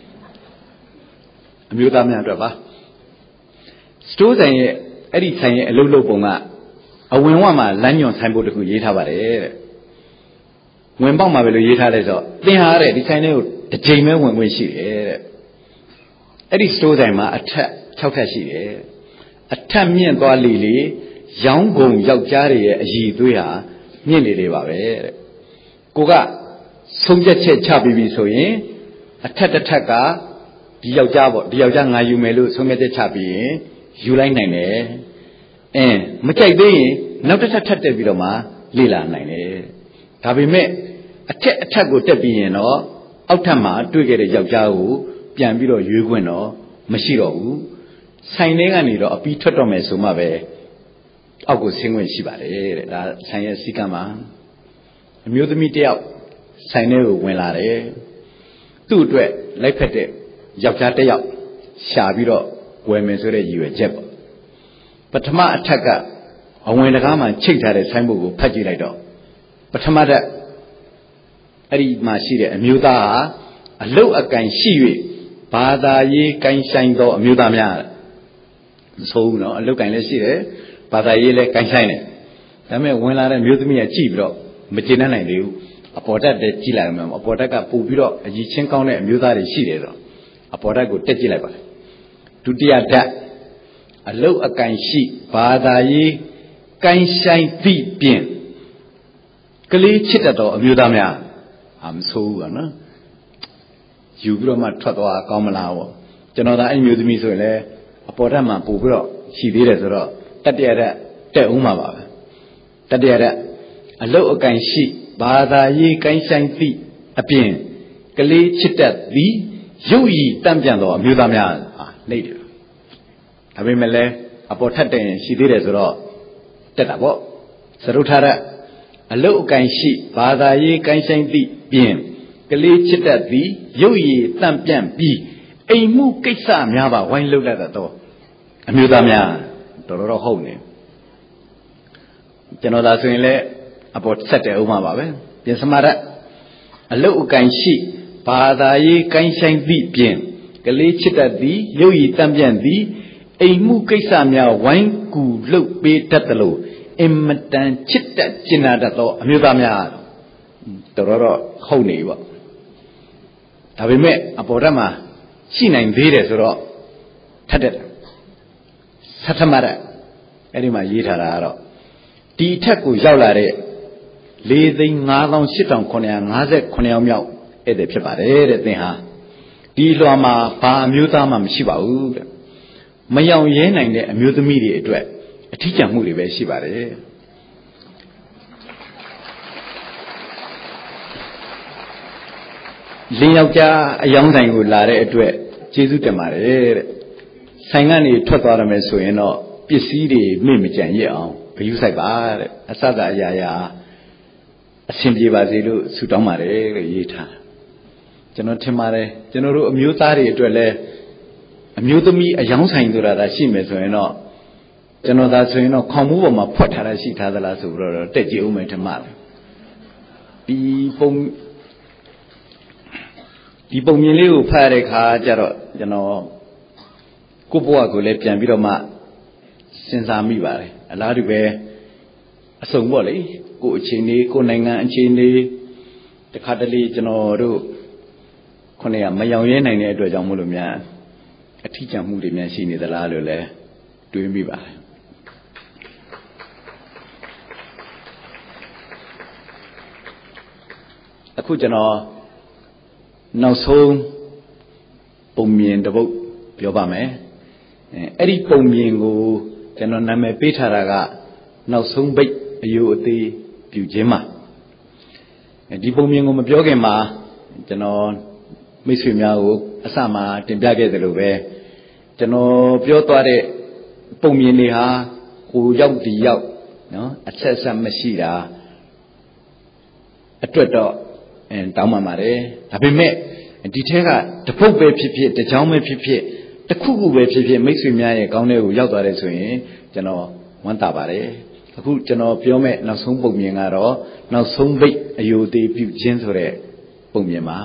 A mute Amandra. Stores any sign a low boma, a winwama, Lanyon Sambo to Yitavare. When Bama will Yitalezo, they are a designer, the Jamie when she Eddie stores I'm a Chaukashi. A Tamian Lily, young Gong Yaujari, Yiduya, nearly Rivare. Goga, Sonja Chabi Soye, a Tatataka, Yaujavo, Yaujanga, you may lose Sonja Chabi, you like Nine, and Makai Bay, not a Tataviroma, Lila Nine. Tabi me, attack goတက်ပြီးရင်တော့အောက်ထပ်မှာတွေ့ခဲ့တဲ့ယောက်ျားကိုပြန်ပြီးတော့ရွေးခွင့်တော့မရှိတော့ဘူးဆိုင်ထဲကနေတော့အပြီးထွက်တော့မယ်ဆိုမှပဲအောက်ကိုဆင်းခွင့်ရှိပါတယ်တဲ့ဒါဆိုင်ရဲ့စီကံမှာအမျိုးသမီးတယောက်ဆိုင်ထဲကိုဝင်လာတယ်သူ့အတွက်လိုက်ဖက်တဲ့ယောက်ျားတယောက်ရှာပြီးတော့ဝယ်မယ်ဆိုတဲ့ရည်ရွယ်ချက်ပေါ့ပထမအထက်ကအဝင်တကားမှာချိတ်ထားတဲ့ဆိုင်းဘုတ်ကိုဖတ်ကြည့်လိုက်တော့ပထမတက်အဲ့ဒီမှာရှိတဲ့အမျိုးသားဟာအလုတ်အကင်ရှိ၍ဘာသာရေးကိုင်းဆိုင်သောအမျိုးသားများမဆိုးဘူးနော်အလုတ်ကင်လည်းရှိတယ်ဘာသာရေးလည်းကိုင်းဆိုင်တယ်ဒါပေမဲ့ဝင်လာတဲ့မျိုးသမီးကကြည့်ပြီးတော့မကျေနပ်နိုင်သေးဘူးအပေါ်တက်တက်ကြည့်လိုက်အောင်အပေါ်တက်ကပို့ပြီးတော့အကြီးချင်းကောင်းတဲ့အမျိုးသားတွေရှိတယ်တော့အပေါ်တက်ကိုတက်ကြည့်လိုက်ပါဒုတိယတက်အလုတ်အကင်ရှိဘာသာရေးကိုင်းဆိုင်သည့်ပြင်ကလေးချစ်တတ်သောအမျိုးသားများမဆိုးဘူးပေါ့နော်ယူပြီးတော့မှထွက်သွားကောင်းမလားပေါ့ကျွန်တော်ဒါအဲ့မျိုးသမီးဆိုရင်လည်းအပေါ်တက်မှာပို့ပြီးတော့ရှိသေးတယ်ဆိုတော့တတိယတက်ဦးမှာပါပဲတတိယအလုတ်အကင်ရှိဘာသာရေးကိုင်းဆိုင်သည့်အပြင်ကလေးချစ်တတ်သည်ရုပ်ရည်တန့်ပြန်သောအမျိုးသားများနှိပ်တယ်ဒါပေမဲ့လည်းအပေါ်ထက်တဲ့ရှိသေးတယ်ဆိုတော့တက်တာပေါ့သရုပ်ထအလုတ်အကင်ရှိဘာသာရေးကိုင်းဆိုင်သည့်ပြင်ကလေးချစ်တတ်သည်ရုပ်ရည်တန့်ပြန်ပြီးအိမ်မှုကိစ္စများပါဝိုင်းလှုပ်တတ်သောအမျိုးသားများတော်တော်ဟုတ်နေကျွန်တော်သာဆိုရင်လည်းအပေါ်ဆက်တယ်ဥမှာပါပဲပြင်စမာရအလုတ်အကင်ရှိဘာသာရေးကိုင်းဆိုင်သည့်ပြင်ကလေးချစ်တတ်သည်ရုပ်ရည်တန့်ပြန်သည်အိမ်မှုကိစ္စများဝိုင်းကူလှုပ်ပေးတတ်သလိုအင်မတန်ချစ်တတ်ကျင်နာတတ်သောအမျိုးသားများတော်တော်ဟုတ်နေပေါ့ဒါပေမဲ့အပေါ်တက်မှာရှိနိုင်သေးတယ်ဆိုတော့ထပ်တဲ့သတ္တမရအဲ့ဒီမှာရေးထားတာကတော့ဒီထက်ကိုရောက်လာတဲ့4,58,959 ယောက်မြောက်ဧည့်သည်ဖြစ်ပါတယ်တဲ့သင်ဟာဒီလွှာမှာဘာအမျိုးသားမှမရှိပါဘူးတဲ့မယောင်ရဲနိုင်တဲ့အမျိုးသမီးတွေအတွက်အထီးကျန်မှုတွေပဲရှိပါတယ်လင်းယောက်ျားအယောင်းဆိုင်ကိုလာတဲ့အတွက်ကျေးဇူးတင်ပါတယ်တဲ့ဆိုင်ကနေထွက်သွားရမယ်ဆိုရင်တော့ပစ္စည်းတွေမေ့မကြံရအောင်ဂရုစိုက်ပါတဲ့အစသာအရာရာအဆင်ပြေပါစေလို့ဆုတောင်းပါတယ်လို့ရေးထားကျွန်တော်ထင်ပါတယ်ကျွန်တော်တို့အမျိုးသားတွေအတွက်လည်းအမျိုးသမီးအယောင်းဆိုင်ဆိုတာသာရှိမယ်ဆိုရင်တော့ကျွန်တော်သာဆိုရင်တော့ခေါင်းမိုးပေါ်မှာဖွက်ထားတာရှိထားသလားဆိုပြီးတော့တက်ကြည့်ဦးမယ်ထင်ပါတယ်ဒီပုံမြင်လေးကိုဖတ်ရတဲ့ခါကျတော့ကျွန်တော်ကိုယ့်ဘဝကိုလည်းပြန်ပြီးတော့မှစဉ်းစားမိပါတယ်အလားတူပဲအစုံပေါ့လေကိုယ့်အခြေအနေကိုယ်နိုင်ငံအခြေအနေတခါတလေကျွန်တော်တို့ခုနကမယောင်ရဲနိုင်တဲ့အတွက်ကြောင့်မို့လို့များအထီးကျန်မှုတွေများရှိနေသလားလို့လည်းတွေးမိပါတယ်အခုကျွန်တော်နောက်ဆုံးပုံမြင်တစ်ပုဒ်ပြောပါမယ်အဲ့ဒီပုံမြင်ကိုကျွန်တော်နာမည်ပေးထားတာကနောက်ဆုံးပိတ်အယုအသေးပြုခြင်းမှာဒီပုံမြင်ကိုမပြောခင်မှာကျွန်တော်မိတ်ဆွေများကိုအစမှတင်ပြခဲ့တယ်လို့ပဲကျွန်တော်ပြောသွားတဲ့ပုံမြင်တွေဟာကိုရောက်ဒီရောက်နော်အဆက်ဆက်မရှိတာအတွက်တော့တောင်းပန်ပါတယ်ဒါပေမဲ့ဒီထဲကတပုတ်ပဲဖြစ်ဖြစ်တကြောင်ပဲဖြစ်ဖြစ်တစ်ခုခုပဲဖြစ်ဖြစ်မိတ်ဆွေများရဲ့ကောင်းတဲ့ကိုရောက်သွားတယ်ဆိုရင်ကျွန်တော်ဝမ်းသာပါတယ်အခုကျွန်တော်ပြောမဲ့နောက်ဆုံးပုံမြင်ကတော့နောက်ဆုံးပိတ်အယုသေးပြုခြင်းဆိုတဲ့ပုံမြင်ပါ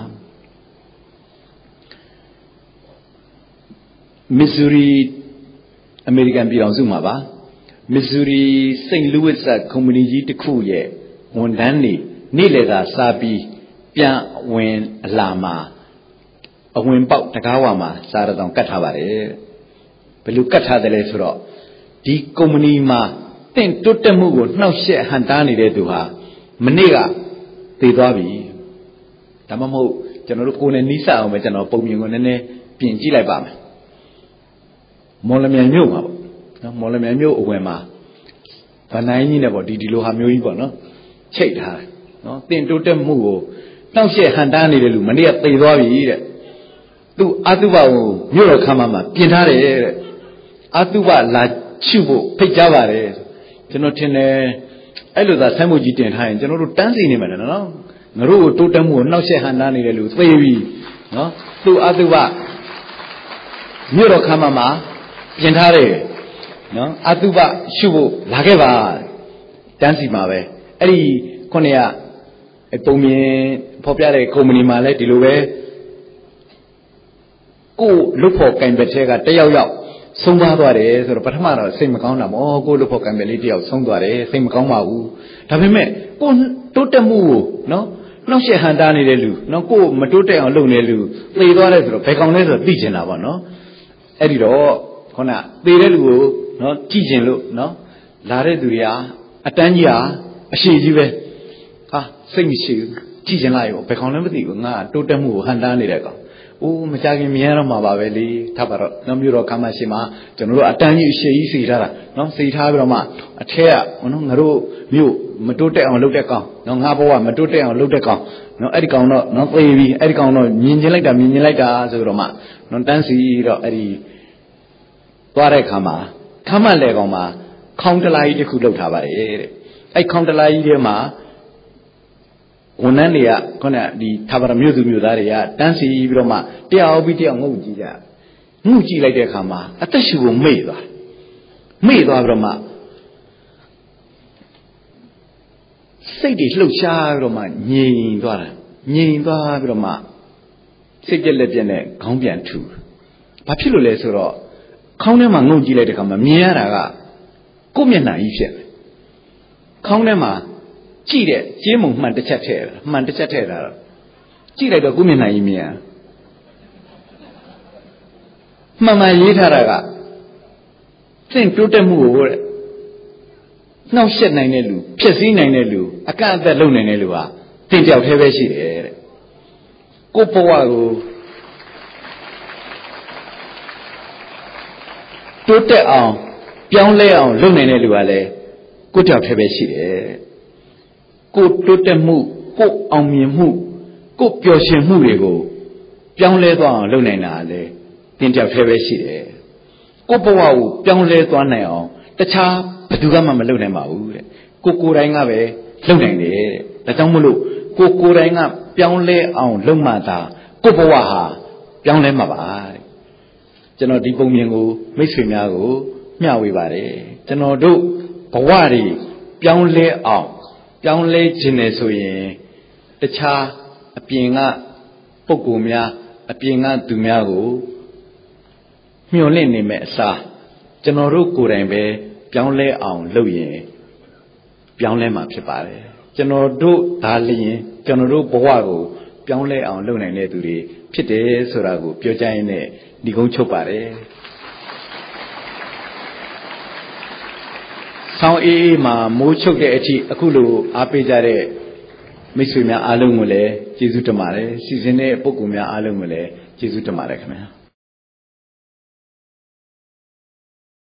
မစ်ဇူရီအမေရိကန်ပြည်ထောင်စုမှာပါမစ်ဇူရီစိန့်လူးဝစ်ကကုမ္ပဏီကြီးတစ်ခုရဲ့ဝန်ထမ်းတွေနေ့လည်သာစားပြီးပြန်ဝင်အလာမှာအဝင်ပေါက်တကားဝါမှာစားရအောင်ကတ်ထားပါတယ်ဘယ်လိုကတ်ထားတယ်လဲဆိုတော့ဒီကုမ္ပဏီမှာတင့်တွတ်တက်မှုကိုနှောက်ယှက်ဟန်တားနေတဲ့သူဟာမနေ့ကသေသွားပြီဒါမှမဟုတ်ကျွန်တော်တို့ကိုယ်နဲ့နီးစပ်အောင်ပဲကျွန်တော်ပုံမြင်ကိုနည်းနည်းပြင်ကြည့်လိုက်ပါမယ်မော်လမြိုင်မြို့မှာပေါ့နော်မော်လမြိုင်မြို့အဝင်မှာဗနိုင်ကြီးနဲ့ပေါ့ဒီလိုဟာမျိုးကြီးပေါ့နော်ချိတ်ထားတယ်နော်တင်တိုးတက်မှုကိုနှောက်ယှက်ဟန်တားနေတယ်လို့မနေ့ကသိသွားပြီတဲ့သူအတုပကိုမြို့တော်ခမ်းမမှာပြင်ထားတယ်တဲ့အတုပလာရှုဖို့ဖိတ်ကြားပါတယ်ကျွန်တော်ထင်တယ်အဲ့လိုသာဆိုင်းမှုကြီးတင်ထားရင်ကျွန်တော်တို့တန်းစီနေမှာနော်ငါတို့ကိုတိုးတက်မှုကိုနှောက်ယှက်ဟန်တားနေတယ်လို့သိပြီနော်သူအတုပမြို့တော်ခမ်းမမှာပြင်ထားတယ်နော်အတုပရှုဖို့လာခဲ့ပါတန်းစီမှာပဲအဲ့ဒီခုနှစ်ကပုံမြင်ဖော်ပြတဲ့ကုမ္ပဏီမှာလည်းဒီလိုပဲကိုလုတ်ဖို့ကင်ဘက်ထဲကတယောက်ဆုံးသွားတယ်ဆိုတော့ပထမတော့စိတ်မကောင်းတာပေါ့ကိုလုတ်ဖို့ကင်ဘက်လေးတယောက်ဆုံးသွားတယ်စိတ်မကောင်းပါဘူးဒါပေမဲ့ကိုတိုးတက်မှုကိုနော်နှောက်ယှက်ဟန်တားနေတဲ့လူနော်ကိုမတိုးတက်အောင်လုပ်နေတဲ့လူသေသွားတယ်ဆိုတော့ဘယ်ကောင်လဲဆိုတော့သိချင်တာပေါ့နော်အဲ့ဒီတော့ခုနသေတဲ့လူကိုနော်ကြည့်ချင်လို့နော်လာတဲ့သူတွေကအတန်းကြီးဟာအရှိကြီးပဲဟာစိတ်မရှိဘူးကြည့်ချင်လိုက်ရောဘယ်ကောင်လဲမသိဘူးငါတိုးတက်မှုကိုဟန်တားနေတဲ့ကောင်အိုးမကြခင်မြင်ရတော့မှာပါပဲလေထားပါတော့နော်မြို့တော်ခမ်းမရှိမှာကျွန်တော်တို့အတန်းကြီးအရှိကြီးစီထားတာနော်စီထားပြီးတော့မှအထက်ကနော်ငါတို့မြို့မတိုးတက်အောင်လုပ်တဲ့ကောင်နော်ငါဘဝမတိုးတက်အောင်လုပ်တဲ့ကောင်နော်အဲ့ဒီကောင်တော့နော်သေပြီအဲ့ဒီကောင်တော့မြင်ကျင်လိုက်တာဆိုတော့မှနော်တန်းစီတော့အဲ့ဒီသွားတဲ့ခါမှာခမ်းမလဲကောင်မှာခေါင်းတလားကြီးတစ်ခုလောက်ထားပါတယ်တဲ့အဲ့ခေါင်းတလားကြီးထဲမှာဝန်ထမ်းတွေကခုနဒီထာဝရမြို့သူမြို့သားတွေကတန်းစီပြီးတော့မှတယောက်ပြီးတယောက်ငုတ်ကြည့်လိုက်တဲ့အခါမှာအသက်ရှူကိုမေ့သွားပြီးတော့မှစိတ်တွေလှုပ်ရှားပြီးတော့မှငြိမ်သွားပြီးတော့မှစိတ်ပြက်လက်ပြက်နဲ့ခေါင်းပြန်ထူဘာဖြစ်လို့လဲဆိုတော့ခေါင်းထဲမှာငုတ်ကြည့်လိုက်တဲ့အခါမှာမြင်ရတာကကိုယ့်မျက်နှာကြီးဖြစ်တယ်ခေါင်းထဲမှာကြည့်တဲ့ကြေးမုံမှန်တစ်ချက်ထည့်တာတော့ကြည့်လိုက်တော့ကိုယ့်မျက်နှာကြီးမြင်ရမှန်ရေးထားတာကသင်တိုးတက်မှုကိုတဲ့နှောက်ယှက်နိုင်တဲ့လူဖြစ်စည်းနိုင်တဲ့လူအကန့်အသတ်လုပ်နိုင်တဲ့လူဟာသင်တယောက်တည်းပဲရှိတယ်တဲ့ကိုယ့်ဘဝကိုတိုးတက်အောင်ပြောင်းလဲအောင်လုပ်နိုင်တဲ့လူကလည်းကိုယ့်တယောက်တည်းပဲရှိတယ်ကိုတိုးတက်မှုကိုအောင်မြင်မှုကိုပျော်ရွှင်မှုတွေကိုပြောင်းလဲသွားအောင်လုပ်နိုင်တာလေသင်တယောက်တည်းပဲရှိတယ်ကိုဘဝကိုပြောင်းလဲသွားနိုင်အောင်တခြားဘယ်သူမှမလုပ်နိုင်ပါဘူးတဲ့ကိုယ်တိုင်ကပဲလုပ်နိုင်တယ်တဲ့ဒါကြောင့်မလို့ကိုယ်တိုင်ကပြောင်းလဲအောင်လုပ်မှသာကိုဘဝဟာပြောင်းလဲမှာပါတဲ့ကျွန်တော်ဒီပုံမြင်ကိုမိတ်ဆွေများကိုမျှဝေပါတယ်ကျွန်တော်တို့ဘဝတွေပြောင်းလဲအောင်ပြောင်းလဲခြင်းနဲ့ဆိုရင်တခြားအပြင်ကပုဂ္ဂိုလ်များအပြင်ကသူများကိုမျှော်လင့်နေမဲ့အစားကျွန်တော်တို့ကိုယ်တိုင်ပဲပြောင်းလဲအောင်လုပ်ရင်ပြောင်းလဲမှာဖြစ်ပါတယ်ကျွန်တော်တို့ဒါလျင်ကျွန်တော်တို့ဘဝကိုပြောင်းလဲအောင်လုပ်နိုင်တဲ့သူတွေဖြစ်တယ်ဆိုတာကိုပြောကြရင်လည်းဒီကုန်းချုပ်ပါတယ်ဆောင်းအေးမှာမိုးချုပ်တဲ့အထိအခုလိုအားပေးကြတဲ့မိတ်ဆွေများအားလုံးကိုလည်းကျေးဇူးတင်ပါတယ်စီစဉ်တဲ့ပုဂ္ဂိုလ်များအားလုံးကိုလည်းကျေးဇူးတင်ပါတယ်ခင်ဗျာ